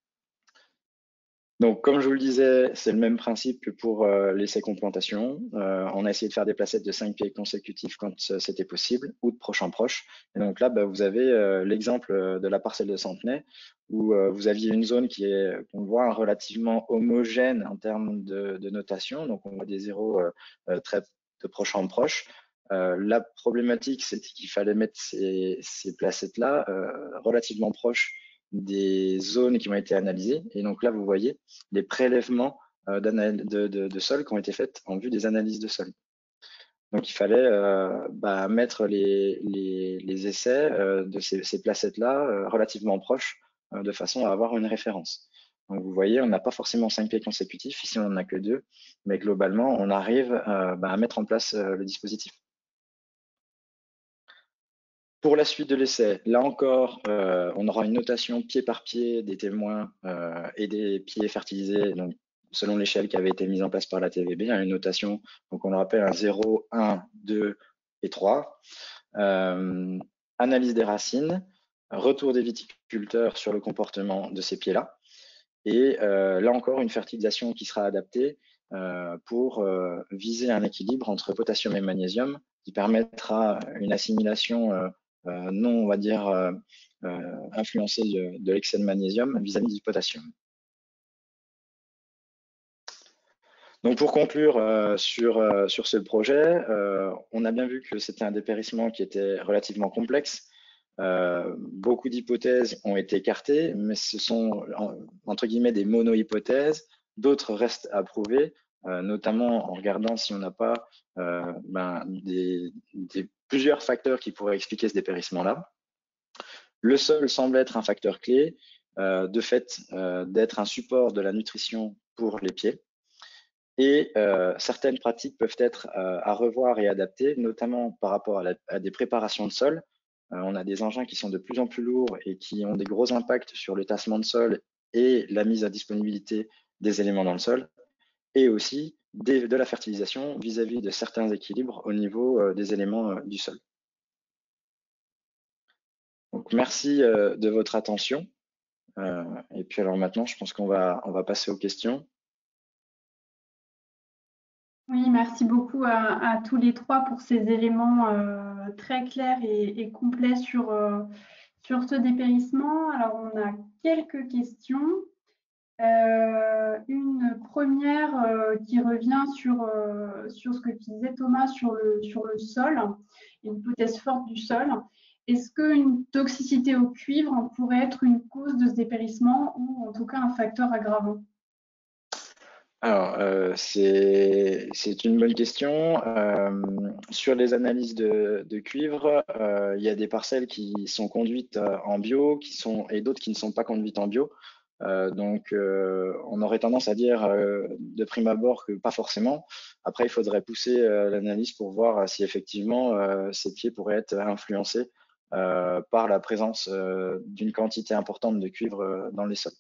Donc, comme je vous le disais, c'est le même principe que pour l'essai complantation. On a essayé de faire des placettes de 5 pieds consécutifs quand c'était possible, ou de proche en proche. Et donc là, vous avez l'exemple de la parcelle de Centenay, où vous aviez une zone qui est, on voit, relativement homogène en termes de notation. Donc, on voit des zéros très de proche en proche. La problématique, c'était qu'il fallait mettre ces placettes-là relativement proches des zones qui ont été analysées. Et donc là, vous voyez les prélèvements de sol qui ont été faits en vue des analyses de sol. Donc il fallait mettre les essais de ces placettes-là relativement proches de façon à avoir une référence. Donc vous voyez, on n'a pas forcément 5 pieds consécutifs, ici on n'en a que 2, mais globalement, on arrive à mettre en place le dispositif. Pour la suite de l'essai, là encore, on aura une notation pied par pied des témoins et des pieds fertilisés, donc selon l'échelle qui avait été mise en place par la TVB, une notation, donc on le rappelle, un 0, 1, 2 et 3. Analyse des racines, retour des viticulteurs sur le comportement de ces pieds-là, et là encore, une fertilisation qui sera adaptée pour viser un équilibre entre potassium et magnésium qui permettra une assimilation non, on va dire, influencée de l'excès de magnésium vis-à-vis du potassium. Donc pour conclure sur ce projet, on a bien vu que c'était un dépérissement qui était relativement complexe. Beaucoup d'hypothèses ont été écartées, mais ce sont entre guillemets des mono-hypothèses. D'autres restent à prouver, notamment en regardant si on n'a pas plusieurs facteurs qui pourraient expliquer ce dépérissement-là. Le sol semble être un facteur clé, de fait d'être un support de la nutrition pour les pieds. Et certaines pratiques peuvent être à revoir et adapter, notamment par rapport à des préparations de sol. On a des engins qui sont de plus en plus lourds et qui ont des gros impacts sur le tassement de sol et la mise à disponibilité des éléments dans le sol, et aussi de la fertilisation vis-à-vis de certains équilibres au niveau des éléments du sol. Donc, merci de votre attention. Et puis alors maintenant, je pense qu'on va passer aux questions. Oui, merci beaucoup à tous les trois pour ces éléments très clairs et complets sur ce dépérissement. Alors, on a quelques questions. Une première qui revient sur ce que disait Thomas sur le sol, une hypothèse forte du sol. Est-ce qu'une toxicité au cuivre pourrait être une cause de ce dépérissement ou en tout cas un facteur aggravant? Alors, c'est une bonne question. Sur les analyses de cuivre, il y a des parcelles qui sont conduites en bio et d'autres qui ne sont pas conduites en bio. Donc, on aurait tendance à dire de prime abord que pas forcément. Après, il faudrait pousser l'analyse pour voir si effectivement ces pieds pourraient être influencés par la présence d'une quantité importante de cuivre dans les sols.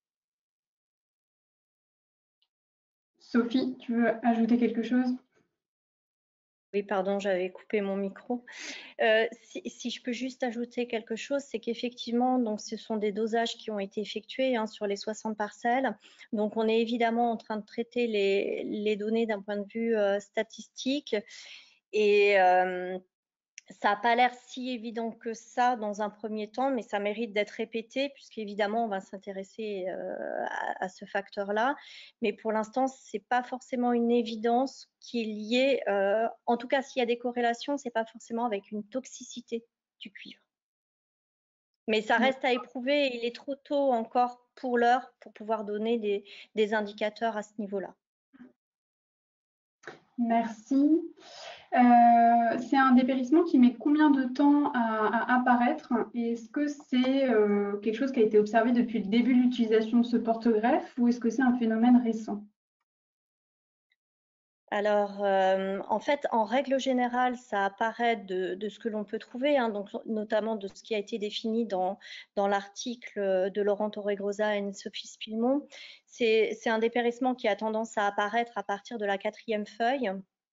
Sophie, tu veux ajouter quelque chose? Oui, pardon, j'avais coupé mon micro. Si je peux juste ajouter quelque chose, c'est qu'effectivement, donc ce sont des dosages qui ont été effectués sur les 60 parcelles. Donc, on est évidemment en train de traiter les données d'un point de vue statistique. Et ça n'a pas l'air si évident que ça dans un premier temps, mais ça mérite d'être répété puisqu'évidemment, on va s'intéresser à ce facteur-là. Mais pour l'instant, ce n'est pas forcément une évidence qui est liée, en tout cas, s'il y a des corrélations, ce n'est pas forcément avec une toxicité du cuivre. Mais ça reste à éprouver et il est trop tôt encore pour l'heure pour pouvoir donner des indicateurs à ce niveau-là. Merci. C'est un dépérissement qui met combien de temps à apparaître? Et est-ce que c'est quelque chose qui a été observé depuis le début de l'utilisation de ce porte-greffe ou est-ce que c'est un phénomène récent? Alors, en fait, en règle générale, ça apparaît de ce que l'on peut trouver, donc notamment de ce qui a été défini dans l'article de Laurent Torregrosa et Sophie Spilmon. C'est un dépérissement qui a tendance à apparaître à partir de la 4e feuille.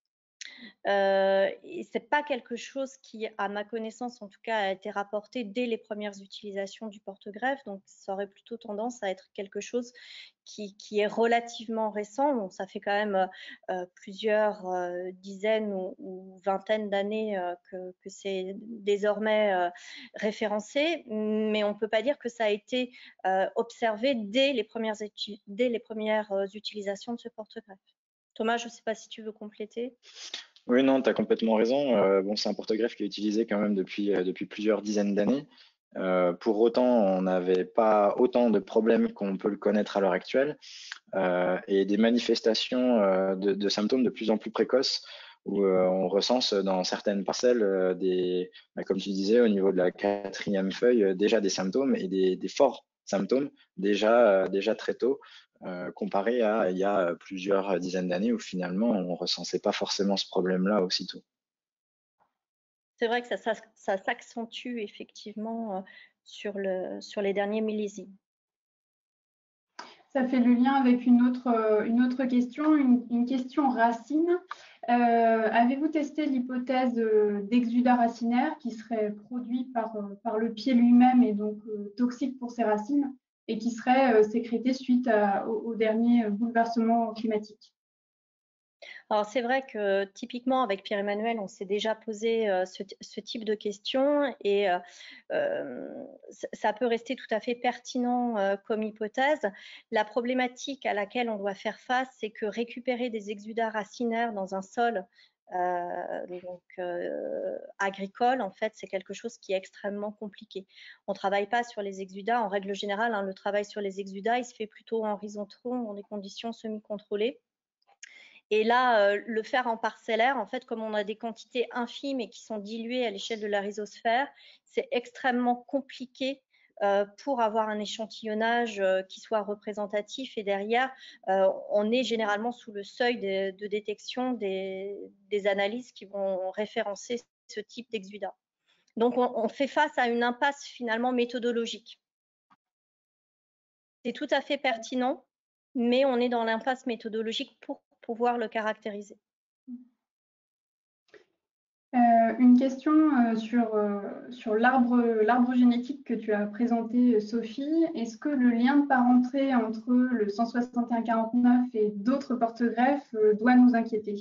Et c'est pas quelque chose qui, à ma connaissance, en tout cas, a été rapporté dès les premières utilisations du porte-greffe. Donc, ça aurait plutôt tendance à être quelque chose qui est relativement récent. Bon, ça fait quand même plusieurs dizaines ou vingtaines d'années que c'est désormais référencé, mais on ne peut pas dire que ça a été observé dès les premières utilisations de ce porte-greffe. Thomas, je ne sais pas si tu veux compléter. Oui, non, tu as complètement raison. Bon, c'est un porte-greffe qui est utilisé quand même depuis plusieurs dizaines d'années. Pour autant, on n'avait pas autant de problèmes qu'on peut le connaître à l'heure actuelle et des manifestations de symptômes de plus en plus précoces où on recense dans certaines parcelles comme tu disais, au niveau de la 4e feuille, déjà des symptômes et des forts symptômes déjà très tôt. Comparé à il y a plusieurs dizaines d'années où finalement on ne recensait pas forcément ce problème-là aussitôt. C'est vrai que ça s'accentue effectivement sur les derniers millésimes. Ça fait le lien avec une autre question, une question racine. Avez-vous testé l'hypothèse d'exudat racinaire qui serait produit par le pied lui-même et donc toxique pour ses racines et qui serait sécrété suite au dernier bouleversement climatique? Alors c'est vrai que typiquement avec Pierre-Emmanuel, on s'est déjà posé ce type de questions et ça peut rester tout à fait pertinent comme hypothèse. La problématique à laquelle on doit faire face, c'est que récupérer des exudats racinaires dans un sol agricole, en fait, c'est quelque chose qui est extrêmement compliqué. On ne travaille pas sur les exudats. En règle générale, le travail sur les exudats, il se fait plutôt en horizontaux, dans des conditions semi-contrôlées. Et là, le faire en parcellaire, en fait, comme on a des quantités infimes et qui sont diluées à l'échelle de la rhizosphère, c'est extrêmement compliqué pour avoir un échantillonnage qui soit représentatif, et derrière, on est généralement sous le seuil de détection des analyses qui vont référencer ce type d'exudat. Donc, on fait face à une impasse finalement méthodologique. C'est tout à fait pertinent, mais on est dans l'impasse méthodologique pour pouvoir le caractériser. Une question sur l'arbre génétique que tu as présenté, Sophie. Est-ce que le lien de parenté entre le 161-49 et d'autres porte-greffes doit nous inquiéter?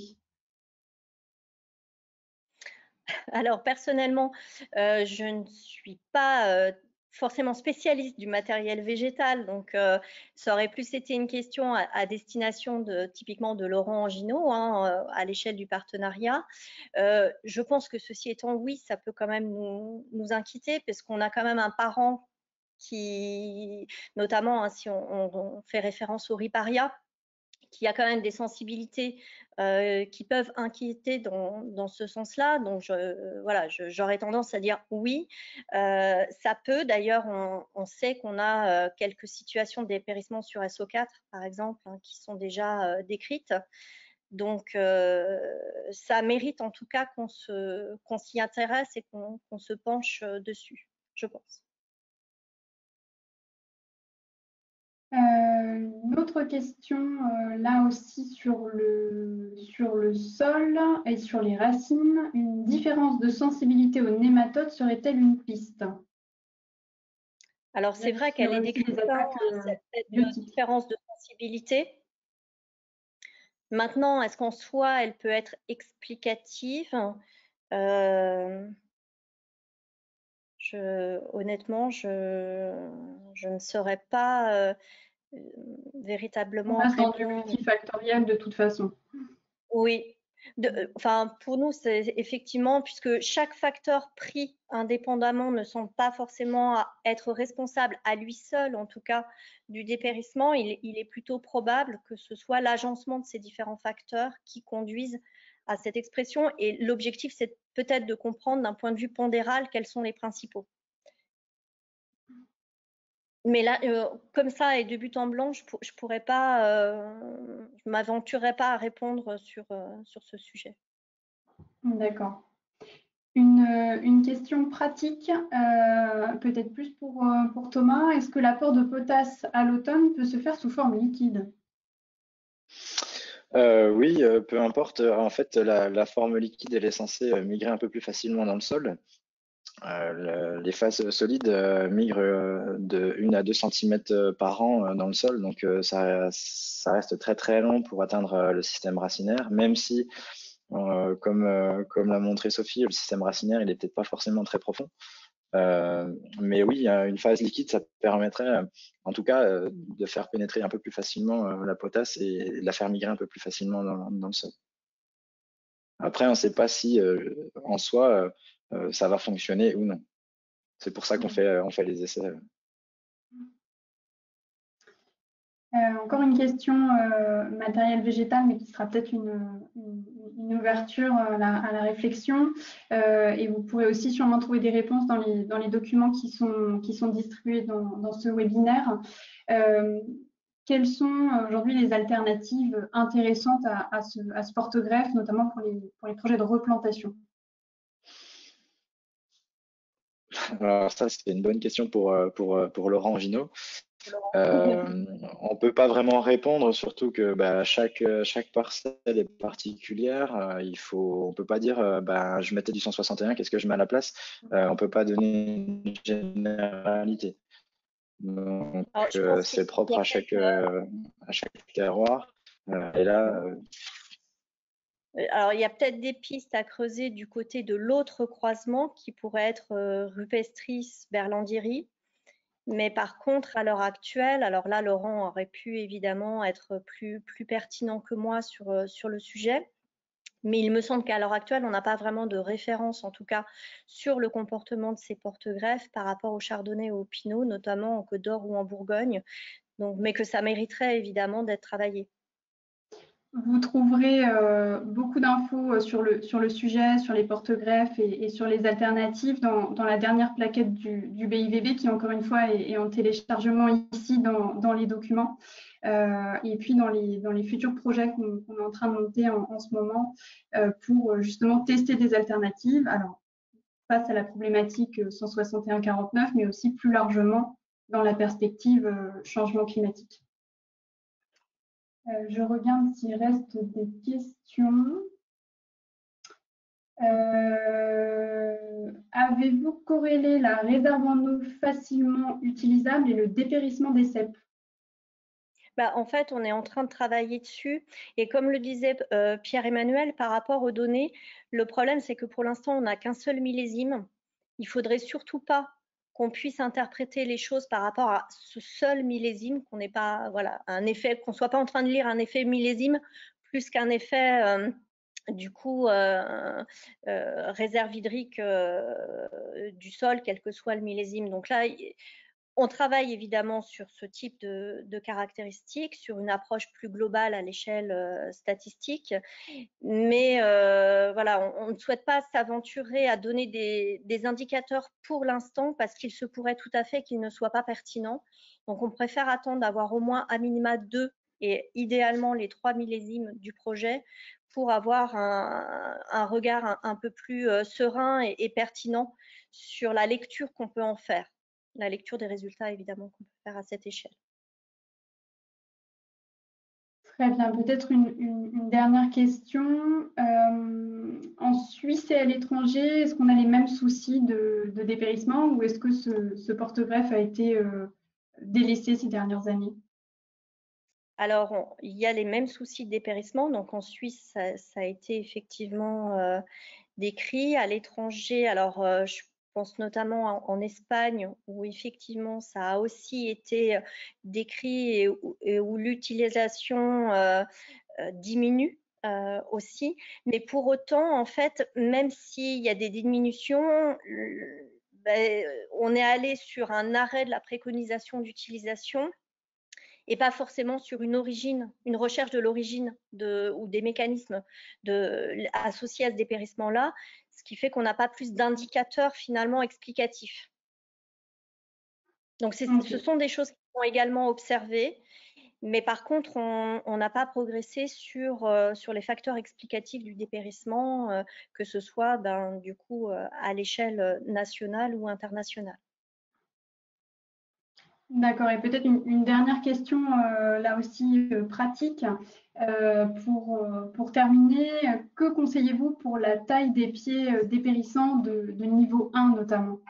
Alors, personnellement, je ne suis pas forcément spécialiste du matériel végétal, donc ça aurait plus été une question à destination typiquement de Laurent Angino, hein, à l'échelle du partenariat. Je pense que ceci étant, oui, ça peut quand même nous inquiéter, parce qu'on a quand même un parent qui, notamment si on fait référence au riparia, qui a quand même des sensibilités qui peuvent inquiéter dans ce sens-là. Donc, voilà, j'aurais tendance à dire oui. Ça peut, d'ailleurs, on sait qu'on a quelques situations de dépérissement sur SO4, par exemple, hein, qui sont déjà décrites. Donc, ça mérite en tout cas qu'on s'y intéresse et qu'on se penche dessus, je pense. Une autre question, là aussi sur le sol et sur les racines. Une différence de sensibilité aux nématodes serait-elle une piste? Alors, c'est vrai qu'elle est décrite, cette différence de sensibilité. Maintenant, est-ce qu'en soi, elle peut être explicative? Honnêtement, je ne saurais pas véritablement On reste dans répondre. du multifactoriel de toute façon. Oui. Enfin, pour nous, c'est effectivement, puisque chaque facteur pris indépendamment ne semble pas forcément être responsable à lui seul, en tout cas, du dépérissement, il est plutôt probable que ce soit l'agencement de ces différents facteurs qui conduisent à cette expression. Et l'objectif, c'est peut-être de comprendre d'un point de vue pondéral quels sont les principaux. Mais là, comme ça, et de but en blanc, je pourrais pas, je m'aventurerais pas à répondre sur ce sujet. D'accord. Une question pratique, peut-être plus pour Thomas. Est-ce que l'apport de potasse à l'automne peut se faire sous forme liquide? Oui, peu importe. En fait, la forme liquide, elle est censée migrer un peu plus facilement dans le sol. Les phases solides migrent de 1 à 2 cm par an dans le sol, donc ça reste très très long pour atteindre le système racinaire, même si, comme l'a montré Sophie, le système racinaire, il n'est peut-être pas forcément très profond. Mais oui, une phase liquide, ça permettrait, en tout cas, de faire pénétrer un peu plus facilement la potasse et de la faire migrer un peu plus facilement dans le sol. Après, on ne sait pas si, en soi, ça va fonctionner ou non. C'est pour ça qu'on fait les essais. Encore une question matériel végétal, mais qui sera peut-être une ouverture à la réflexion. Et vous pourrez aussi sûrement trouver des réponses dans les documents qui sont distribués dans ce webinaire. Quelles sont aujourd'hui les alternatives intéressantes à ce porte-greffe, notamment pour les projets de replantation? Alors ça, c'est une bonne question pour Laurent Gino. On peut pas vraiment répondre, surtout que chaque parcelle est particulière. On peut pas dire je mettais du 161, qu'est-ce que je mets à la place? On peut pas donner une généralité. Donc c'est propre à chaque terroir. Et là, alors, il y a peut-être des pistes à creuser du côté de l'autre croisement qui pourrait être Rupestris berlandieri. Mais par contre, à l'heure actuelle, alors là, Laurent aurait pu évidemment être plus pertinent que moi sur le sujet. Mais il me semble qu'à l'heure actuelle, on n'a pas vraiment de référence, en tout cas, sur le comportement de ces porte-greffes par rapport au chardonnay et au pinot, notamment en Côte d'Or ou en Bourgogne. Donc, mais que ça mériterait évidemment d'être travaillé. Vous trouverez beaucoup d'infos sur le sujet, sur les porte-greffes et sur les alternatives dans la dernière plaquette du BIVB qui, encore une fois, est en téléchargement ici dans les documents. Et puis dans les futurs projets qu'on est en train de monter en ce moment pour justement tester des alternatives. Alors, face à la problématique 161-49, mais aussi plus largement dans la perspective changement climatique. Je regarde s'il reste des questions. Avez-vous corrélé la réserve en eau facilement utilisable et le dépérissement des cèpes? En fait, on est en train de travailler dessus. Et comme le disait Pierre-Emmanuel, par rapport aux données, le problème, c'est que pour l'instant, on n'a qu'un seul millésime. Il ne faudrait surtout pas qu'on puisse interpréter les choses par rapport à ce seul millésime, qu'on n'ait pas, voilà, un effet, qu'on ne soit pas en train de lire un effet millésime plus qu'un effet du coup réserve hydrique du sol, quel que soit le millésime. Donc là, on travaille évidemment sur ce type de caractéristiques, sur une approche plus globale à l'échelle statistique, mais voilà, on ne souhaite pas s'aventurer à donner des indicateurs pour l'instant parce qu'il se pourrait tout à fait qu'ils ne soient pas pertinents. Donc on préfère attendre d'avoir au moins à minima 2 et idéalement les 3 millésimes du projet pour avoir un regard un peu plus serein et pertinent sur la lecture qu'on peut en faire. La lecture des résultats, évidemment, qu'on peut faire à cette échelle. Très bien. Peut-être une dernière question. En Suisse et à l'étranger, est-ce qu'on a les mêmes soucis de dépérissement ou est-ce que ce porte-greffe a été délaissé ces dernières années? Alors, il y a les mêmes soucis de dépérissement. Donc, en Suisse, ça a été effectivement décrit. À l'étranger, alors je pense notamment en Espagne, où effectivement ça a aussi été décrit et où l'utilisation diminue aussi. Mais pour autant, en fait, même s'il y a des diminutions, on est allé sur un arrêt de la préconisation d'utilisation et pas forcément sur une recherche de l'origine ou des mécanismes associés à ce dépérissement-là, ce qui fait qu'on n'a pas plus d'indicateurs finalement explicatifs. Donc, ce sont des choses qui sont également observées, mais par contre, on n'a pas progressé sur les facteurs explicatifs du dépérissement, que ce soit du coup à l'échelle nationale ou internationale. D'accord. Et peut-être une dernière question, là aussi pratique. Pour terminer, que conseillez-vous pour la taille des pieds dépérissants de niveau 1 notamment?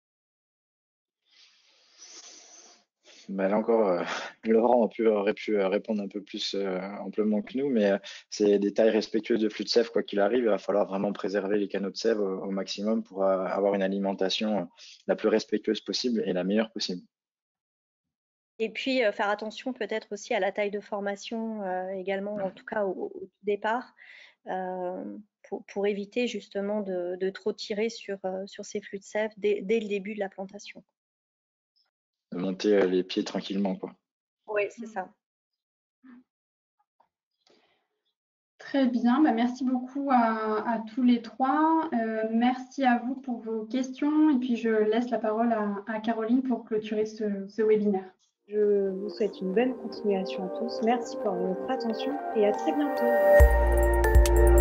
Là encore, Laurent aurait pu répondre un peu plus amplement que nous, mais c'est des tailles respectueuses de flux de sève, quoi qu'il arrive. Il va falloir vraiment préserver les canaux de sève au maximum pour avoir une alimentation la plus respectueuse possible et la meilleure possible. Et puis, faire attention peut-être aussi à la taille de formation également, en tout cas au départ, pour éviter justement de trop tirer sur ces flux de sève dès le début de la plantation. De monter les pieds tranquillement, quoi. Oui, c'est ça. Très bien, merci beaucoup à tous les trois. Merci à vous pour vos questions et puis je laisse la parole à Caroline pour clôturer ce webinaire. Je vous souhaite une bonne continuation à tous. Merci pour votre attention et à très bientôt.